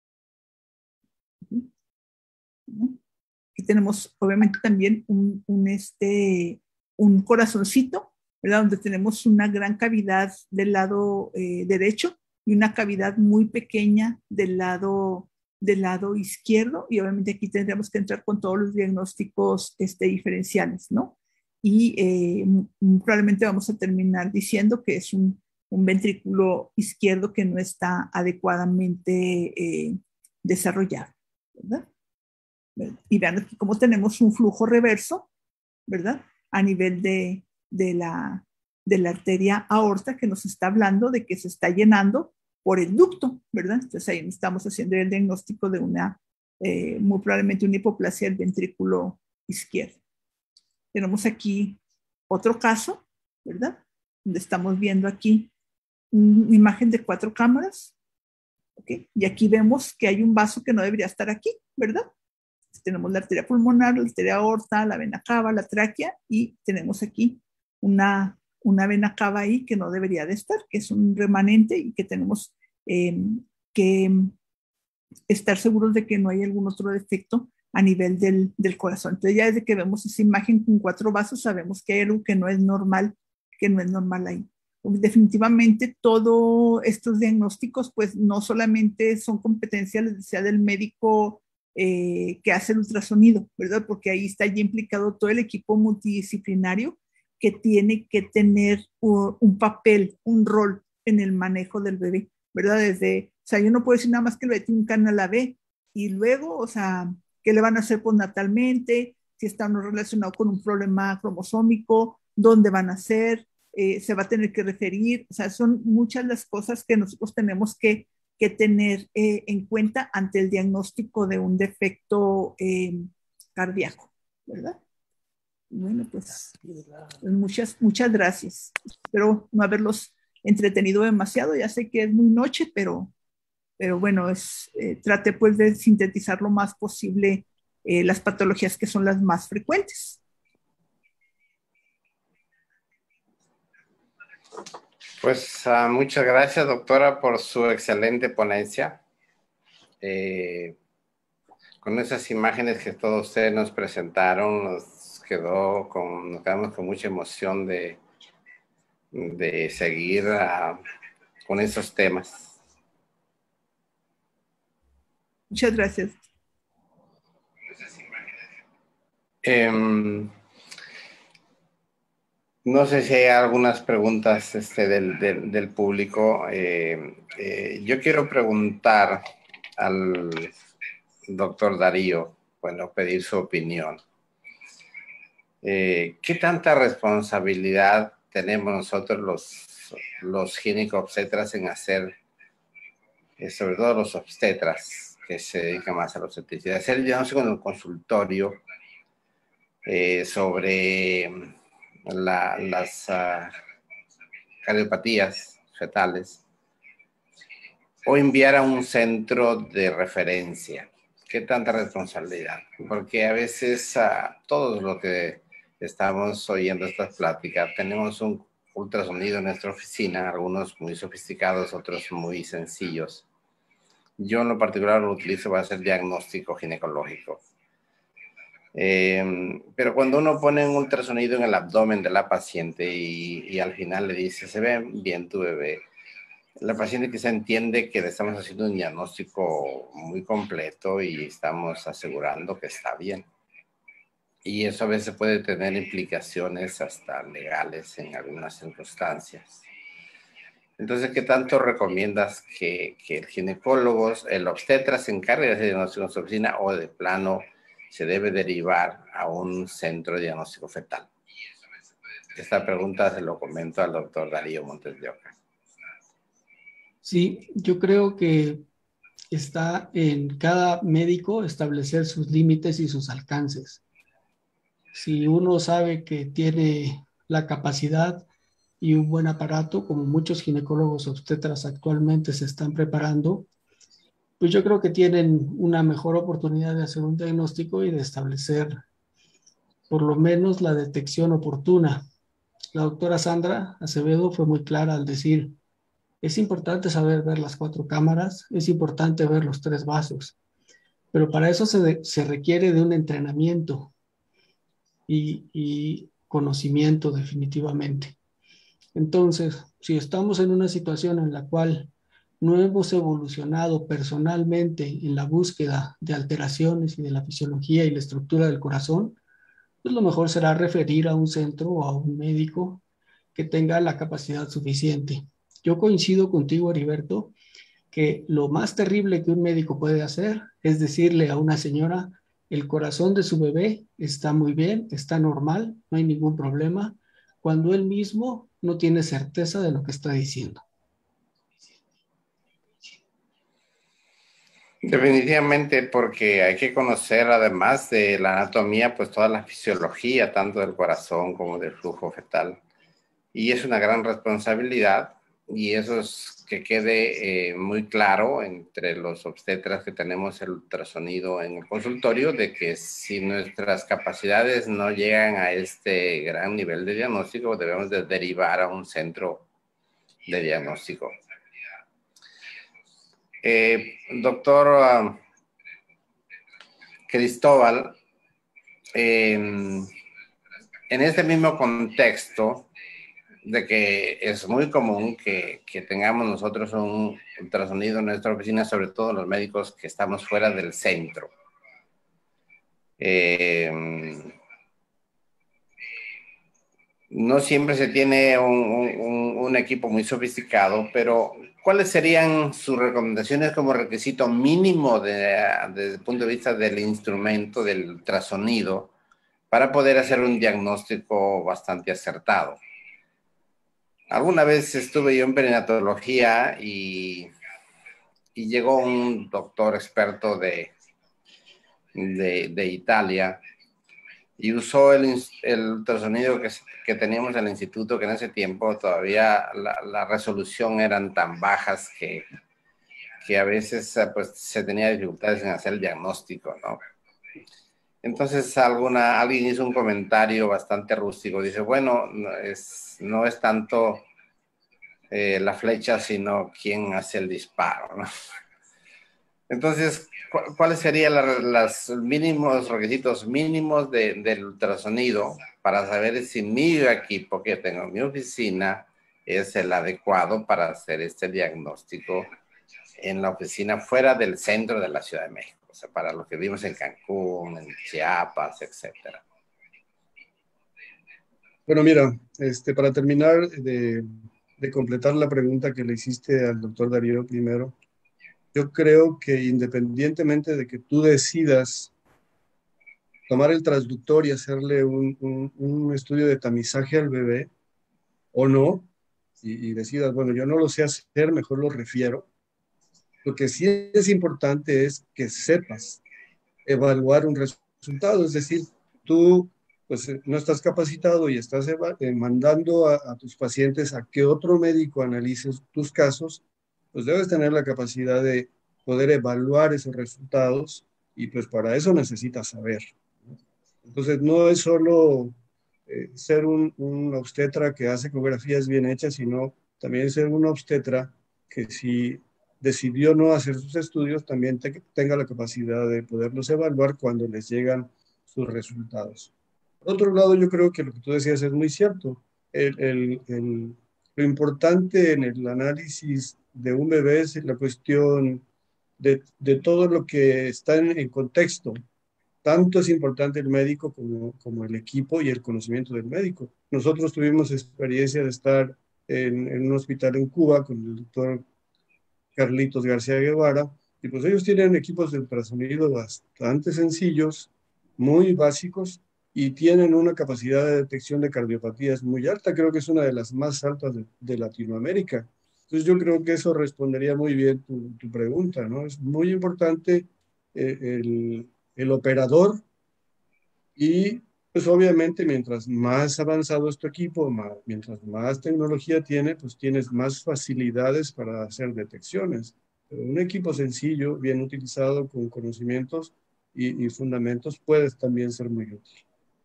Aquí tenemos obviamente también un, un, este, un corazoncito, ¿verdad? Donde tenemos una gran cavidad del lado eh, derecho y una cavidad muy pequeña del lado, del lado izquierdo, y obviamente aquí tendríamos que entrar con todos los diagnósticos este, diferenciales, ¿no? Y eh, probablemente vamos a terminar diciendo que es un, un ventrículo izquierdo que no está adecuadamente eh, desarrollado, ¿verdad? Y vean aquí cómo tenemos un flujo reverso, ¿verdad? A nivel de, de, la, de la arteria aorta, que nos está hablando de que se está llenando por el ducto, ¿verdad? Entonces ahí estamos haciendo el diagnóstico de una, eh, muy probablemente una hipoplasia del ventrículo izquierdo. Tenemos aquí otro caso, ¿verdad? Donde estamos viendo aquí una imagen de cuatro cámaras, ¿ok? Y aquí vemos que hay un vaso que no debería estar aquí, ¿verdad? Tenemos la arteria pulmonar, la arteria aorta, la vena cava, la tráquea, y tenemos aquí una, una vena cava ahí que no debería de estar, que es un remanente y que tenemos eh, que estar seguros de que no hay algún otro defecto a nivel del, del corazón. Entonces ya desde que vemos esa imagen con cuatro vasos sabemos que hay algo que no es normal, que no es normal ahí. Definitivamente todos estos diagnósticos pues no solamente son competencia, les decía, del médico Eh, que hace el ultrasonido, ¿verdad? Porque ahí está ya implicado todo el equipo multidisciplinario que tiene que tener uh, un papel, un rol en el manejo del bebé, ¿verdad? Desde, o sea, yo no puedo decir nada más que el bebé tiene un canal A B y luego, o sea, ¿qué le van a hacer postnatalmente? Si está no relacionado con un problema cromosómico, ¿dónde van a hacer? Eh, ¿se va a tener que referir? O sea, son muchas las cosas que nosotros tenemos que que tener eh, en cuenta ante el diagnóstico de un defecto eh, cardíaco, ¿verdad? Bueno, pues, pues muchas, muchas gracias. Espero no haberlos entretenido demasiado, ya sé que es muy noche, pero, pero bueno, es, eh, trate pues de sintetizar lo más posible eh, las patologías que son las más frecuentes. Pues uh, muchas gracias, doctora, por su excelente ponencia. Eh, con esas imágenes que todos ustedes nos presentaron, nos, quedó con, nos quedamos con mucha emoción de, de seguir uh, con esos temas. Muchas gracias. Eh, No sé si hay algunas preguntas este, del, del, del público. Eh, eh, yo quiero preguntar al doctor Darío, bueno, pedir su opinión. Eh, ¿Qué tanta responsabilidad tenemos nosotros los, los ginecobstetras en hacer, eh, sobre todo los obstetras, que se dedican más a la obstetricidad, hacer el diagnóstico en el consultorio eh, sobre La, las uh, cardiopatías fetales o enviar a un centro de referencia? ¿Qué tanta responsabilidad? Porque a veces uh, todos los que estamos oyendo estas pláticas tenemos un ultrasonido en nuestra oficina, algunos muy sofisticados, otros muy sencillos. Yo en lo particular lo utilizo para hacer diagnóstico ginecológico. Eh, pero cuando uno pone un ultrasonido en el abdomen de la paciente y, y al final le dice, se ve bien tu bebé, la paciente quizá entiende que le estamos haciendo un diagnóstico muy completo y estamos asegurando que está bien. Y eso a veces puede tener implicaciones hasta legales en algunas circunstancias. Entonces, ¿qué tanto recomiendas que, que el ginecólogo, el obstetra, se encargue de hacer diagnóstico en su oficina o de plano se debe derivar a un centro de diagnóstico fetal? Esta pregunta se lo comento al doctor Darío Montes de Oca. Sí, yo creo que está en cada médico establecer sus límites y sus alcances. Si uno sabe que tiene la capacidad y un buen aparato, como muchos ginecólogos obstetras actualmente se están preparando, pues yo creo que tienen una mejor oportunidad de hacer un diagnóstico y de establecer por lo menos la detección oportuna. La doctora Sandra Acevedo fue muy clara al decir, es importante saber ver las cuatro cámaras, es importante ver los tres vasos, pero para eso se, de, se requiere de un entrenamiento y, y conocimiento definitivamente. Entonces, si estamos en una situación en la cual no hemos evolucionado personalmente en la búsqueda de alteraciones y de la fisiología y la estructura del corazón, pues lo mejor será referir a un centro o a un médico que tenga la capacidad suficiente. Yo coincido contigo, Heriberto, que lo más terrible que un médico puede hacer es decirle a una señora, el corazón de su bebé está muy bien, está normal, no hay ningún problema, cuando él mismo no tiene certeza de lo que está diciendo. Definitivamente, porque hay que conocer, además de la anatomía, pues toda la fisiología, tanto del corazón como del flujo fetal. Y es una gran responsabilidad, y eso es que quede eh, muy claro entre los obstetras que tenemos el ultrasonido en el consultorio, de que si nuestras capacidades no llegan a este gran nivel de diagnóstico, debemos de derivar a un centro de diagnóstico. Eh, doctor uh, Cristóbal, eh, en este mismo contexto de que es muy común que, que tengamos nosotros un ultrasonido en nuestra oficina, sobre todo los médicos que estamos fuera del centro. Eh, no siempre se tiene un, un, un equipo muy sofisticado, pero ¿cuáles serían sus recomendaciones como requisito mínimo de, desde el punto de vista del instrumento, del ultrasonido, para poder hacer un diagnóstico bastante acertado? Alguna vez estuve yo en perinatología y, y llegó un doctor experto de, de, de Italia y usó el, el ultrasonido que, que teníamos en el instituto, que en ese tiempo todavía la, la resolución eran tan bajas que, que a veces pues, se tenía dificultades en hacer el diagnóstico, ¿no? Entonces alguna, alguien hizo un comentario bastante rústico, dice, bueno, no es, no es tanto eh, la flecha, sino quién hace el disparo, ¿no? Entonces, ¿cu ¿cuáles serían los mínimos requisitos mínimos de, del ultrasonido para saber si mi equipo que tengo en mi oficina es el adecuado para hacer este diagnóstico en la oficina fuera del centro de la Ciudad de México? O sea, para los que vivimos en Cancún, en Chiapas, etcétera. Bueno, mira, este, para terminar de, de completar la pregunta que le hiciste al doctor Darío primero, yo creo que independientemente de que tú decidas tomar el transductor y hacerle un, un, un estudio de tamizaje al bebé o no, y, y decidas, bueno, yo no lo sé hacer, mejor lo refiero, lo que sí es importante es que sepas evaluar un resultado, es decir, tú pues no estás capacitado y estás eh, mandando a, a tus pacientes a que otro médico analice tus casos, pues debes tener la capacidad de poder evaluar esos resultados y pues para eso necesitas saber. Entonces no es solo eh, ser un, un obstetra que hace ecografías bien hechas, sino también ser un obstetra que si decidió no hacer sus estudios, también te, tenga la capacidad de poderlos evaluar cuando les llegan sus resultados. Por otro lado, yo creo que lo que tú decías es muy cierto. El, el, el, lo importante en el análisis de un bebé es la cuestión de, de todo lo que está en, en contexto. Tanto es importante el médico como, como el equipo y el conocimiento del médico. Nosotros tuvimos experiencia de estar en, en un hospital en Cuba con el doctor Carlitos García Guevara, y pues ellos tienen equipos de ultrasonido bastante sencillos, muy básicos, y tienen una capacidad de detección de cardiopatías muy alta, creo que es una de las más altas de, de Latinoamérica. Entonces yo creo que eso respondería muy bien tu, tu pregunta, ¿no? Es muy importante eh, el, el operador y pues obviamente mientras más avanzado es tu equipo, más, mientras más tecnología tiene, pues tienes más facilidades para hacer detecciones. Pero un equipo sencillo, bien utilizado, con conocimientos y, y fundamentos, puede también ser muy útil.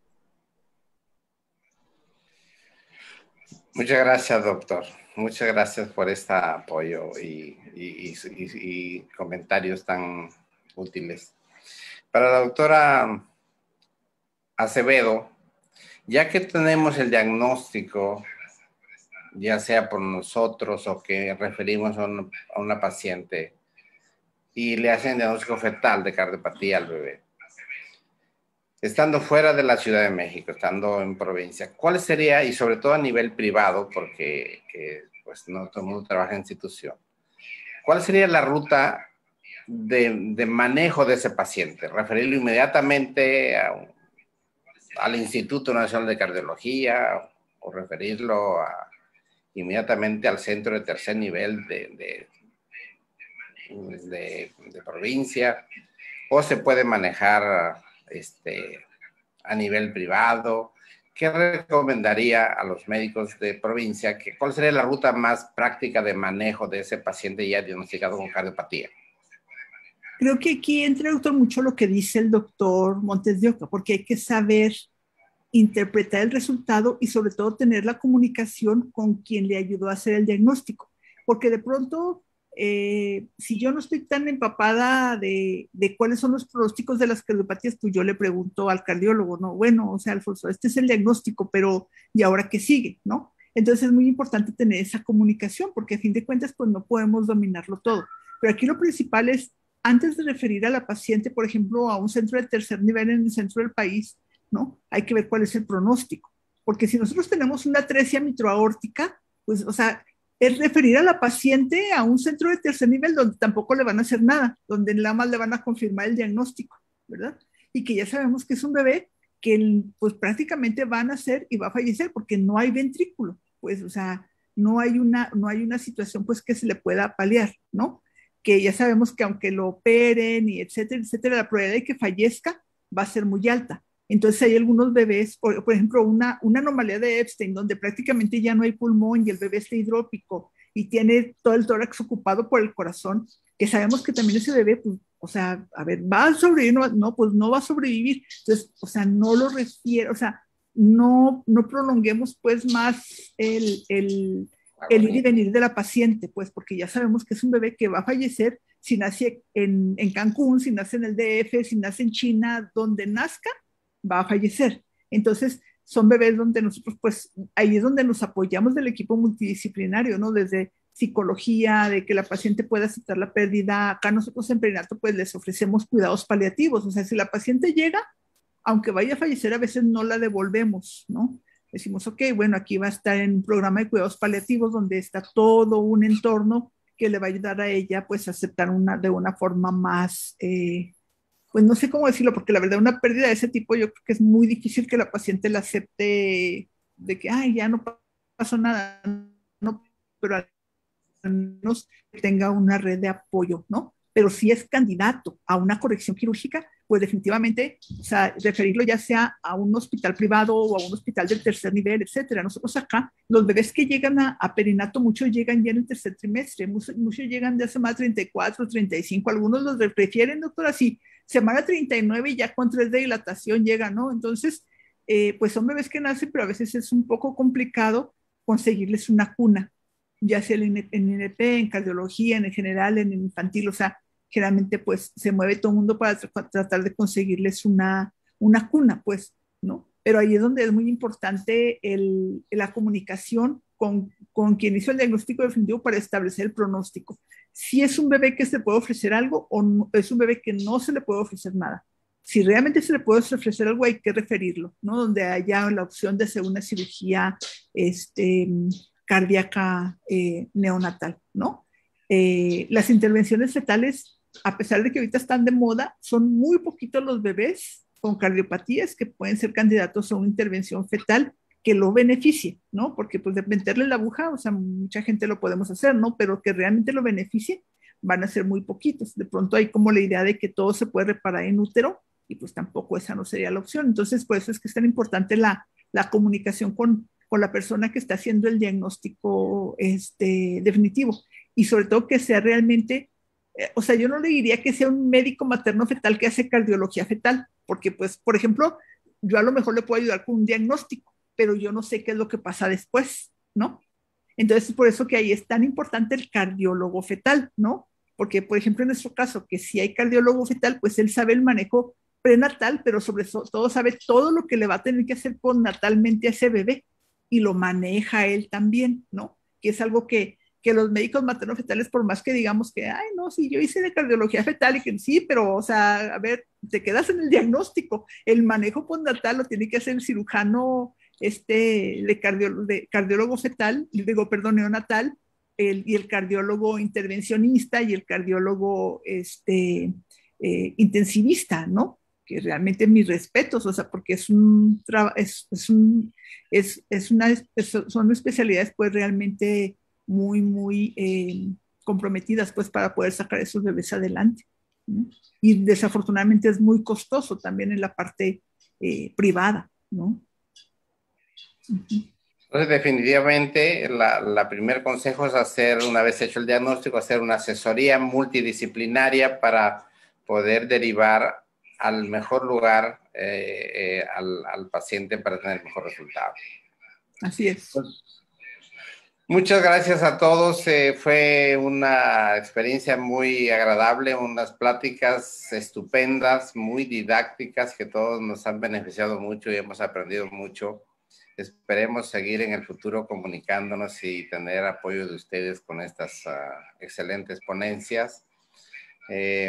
Muchas gracias, doctor. Muchas gracias por este apoyo y, y, y, y, y comentarios tan útiles. Para la doctora Acevedo, ya que tenemos el diagnóstico, ya sea por nosotros o que referimos a, un, a una paciente y le hacen diagnóstico fetal de cardiopatía al bebé, estando fuera de la Ciudad de México, estando en provincia, ¿cuál sería, y sobre todo a nivel privado, porque eh, pues no todo el mundo trabaja en institución, cuál sería la ruta de, de manejo de ese paciente? ¿Referirlo inmediatamente a un, al Instituto Nacional de Cardiología o referirlo a, inmediatamente al centro de tercer nivel de, de, de, de provincia? ¿O se puede manejar este, a nivel privado? ¿Qué recomendaría a los médicos de provincia? Que, ¿cuál sería la ruta más práctica de manejo de ese paciente ya diagnosticado con cardiopatía? Creo que aquí entra, doctor, mucho lo que dice el doctor Montes de Oca, porque hay que saber interpretar el resultado y sobre todo tener la comunicación con quien le ayudó a hacer el diagnóstico. Porque de pronto, eh, si yo no estoy tan empapada de, de cuáles son los pronósticos de las cardiopatías, pues yo le pregunto al cardiólogo, ¿no? Bueno, o sea, Alfonso, este es el diagnóstico, pero ¿y ahora qué sigue? ¿No? Entonces es muy importante tener esa comunicación, porque a fin de cuentas, pues no podemos dominarlo todo. Pero aquí lo principal es, antes de referir a la paciente, por ejemplo, a un centro de tercer nivel en el centro del país, ¿no? Hay que ver cuál es el pronóstico. Porque si nosotros tenemos una atresia mitroaórtica, pues, o sea, es referir a la paciente a un centro de tercer nivel donde tampoco le van a hacer nada, donde nada más le van a confirmar el diagnóstico, ¿verdad? Y que ya sabemos que es un bebé que pues prácticamente va a nacer y va a fallecer porque no hay ventrículo, pues, o sea, no hay una, no hay una situación pues que se le pueda paliar, ¿no? Que ya sabemos que aunque lo operen y etcétera, etcétera, la probabilidad de que fallezca va a ser muy alta. Entonces hay algunos bebés, por, por ejemplo, una, una anomalía de Epstein, donde prácticamente ya no hay pulmón y el bebé está hidrópico y tiene todo el tórax ocupado por el corazón, que sabemos que también ese bebé, pues, o sea, a ver, ¿va a sobrevivir? No, no, pues no va a sobrevivir. Entonces, o sea, no lo refiero, o sea, no, no prolonguemos pues más el, el, el ir y venir de la paciente, pues, porque ya sabemos que es un bebé que va a fallecer si nace en, en Cancún, si nace en el D F, si nace en China, donde nazca, va a fallecer. Entonces, son bebés donde nosotros, pues, ahí es donde nos apoyamos del equipo multidisciplinario, ¿no? Desde psicología, de que la paciente pueda aceptar la pérdida. Acá nosotros en perinato, pues, les ofrecemos cuidados paliativos. O sea, si la paciente llega, aunque vaya a fallecer, a veces no la devolvemos, ¿no? Decimos, ok, bueno, aquí va a estar en un programa de cuidados paliativos donde está todo un entorno que le va a ayudar a ella, pues, a aceptar una, de una forma más... Eh, pues no sé cómo decirlo, porque la verdad una pérdida de ese tipo yo creo que es muy difícil que la paciente la acepte de que, ay, ya no pasó nada, no, pero al menos tenga una red de apoyo, ¿no? Pero si es candidato a una corrección quirúrgica, pues definitivamente, o sea, referirlo ya sea a un hospital privado o a un hospital del tercer nivel, etcétera. Nosotros acá, los bebés que llegan a, a perinato, muchos llegan ya en el tercer trimestre, muchos, muchos llegan de hace más treinta y cuatro, treinta y cinco, algunos los prefieren, doctora, sí, semana treinta y nueve y ya con tres de dilatación llega, ¿no? Entonces, eh, pues son bebés que nacen, pero a veces es un poco complicado conseguirles una cuna, ya sea en N P, en cardiología, en general, en infantil, o sea, generalmente pues se mueve todo el mundo para tra tratar de conseguirles una, una cuna, pues, ¿no? Pero ahí es donde es muy importante el, la comunicación con, con quien hizo el diagnóstico definitivo para establecer el pronóstico. Si es un bebé que se puede ofrecer algo o no, es un bebé que no se le puede ofrecer nada. Si realmente se le puede ofrecer algo, hay que referirlo, ¿no? Donde haya la opción de hacer una cirugía este, cardíaca eh, neonatal, ¿no? Eh, las intervenciones fetales, a pesar de que ahorita están de moda, son muy poquitos los bebés con cardiopatías que pueden ser candidatos a una intervención fetal que lo beneficie, ¿no? Porque pues de meterle la aguja, o sea, mucha gente lo podemos hacer, ¿no? Pero que realmente lo beneficie, van a ser muy poquitos. De pronto hay como la idea de que todo se puede reparar en útero, y pues tampoco esa no sería la opción. Entonces, por eso es que es tan importante la, la comunicación con, con la persona que está haciendo el diagnóstico este, definitivo, y sobre todo que sea realmente, eh, o sea, yo no le diría que sea un médico materno fetal que hace cardiología fetal, porque pues, por ejemplo, yo a lo mejor le puedo ayudar con un diagnóstico, pero yo no sé qué es lo que pasa después, ¿no? Entonces, por eso que ahí es tan importante el cardiólogo fetal, ¿no? Porque, por ejemplo, en nuestro caso, que si hay cardiólogo fetal, pues él sabe el manejo prenatal, pero sobre todo sabe todo lo que le va a tener que hacer postnatalmente a ese bebé, y lo maneja él también, ¿no? Que es algo que, que los médicos materno-fetales, por más que digamos que, ay, no, sí, yo hice de cardiología fetal y que sí, pero, o sea, a ver, te quedas en el diagnóstico. El manejo postnatal lo tiene que hacer el cirujano este, de, cardio, de cardiólogo fetal, digo, perdón, neonatal, el, y el cardiólogo intervencionista y el cardiólogo este, eh, intensivista, ¿no? Que realmente mis respetos, o sea, porque es un, es, es un, es, es una, es, son especialidades pues realmente muy, muy eh, comprometidas pues para poder sacar esos bebés adelante, ¿no? Y desafortunadamente es muy costoso también en la parte eh, privada, ¿no? Entonces, definitivamente, la, la primer consejo es hacer, una vez hecho el diagnóstico, hacer una asesoría multidisciplinaria para poder derivar al mejor lugar eh, eh, al, al paciente para tener el mejor resultado. Así es. Pues, muchas gracias a todos. Eh, fue una experiencia muy agradable, unas pláticas estupendas, muy didácticas, que todos nos han beneficiado mucho y hemos aprendido mucho. Esperemos seguir en el futuro comunicándonos y tener apoyo de ustedes con estas uh, excelentes ponencias. Eh,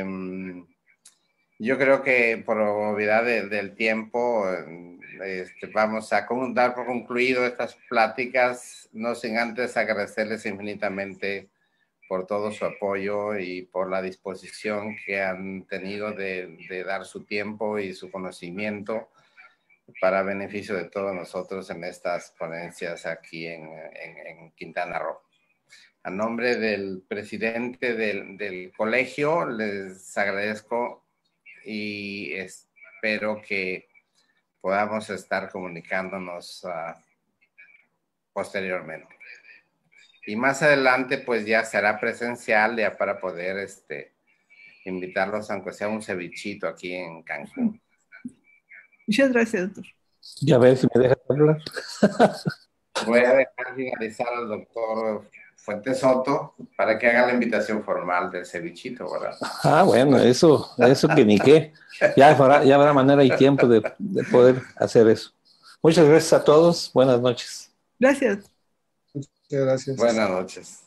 yo creo que por obviedad de, del tiempo este, vamos a dar por concluido estas pláticas, no sin antes agradecerles infinitamente por todo su apoyo y por la disposición que han tenido de, de dar su tiempo y su conocimiento para beneficio de todos nosotros en estas ponencias aquí en, en, en Quintana Roo. A nombre del presidente del, del colegio, les agradezco y espero que podamos estar comunicándonos uh, posteriormente. Y más adelante, pues ya será presencial, ya para poder este, invitarlos, aunque sea un cevichito aquí en Cancún. Muchas gracias, doctor. Ya a ver si me dejas hablar. Voy a dejar finalizar al doctor Fuentes Soto para que haga la invitación formal del cevichito, ¿verdad? Ah, bueno, eso, eso que ni qué. Ya habrá, ya habrá manera y tiempo de, de poder hacer eso. Muchas gracias a todos. Buenas noches. Gracias. Muchas gracias. Buenas noches.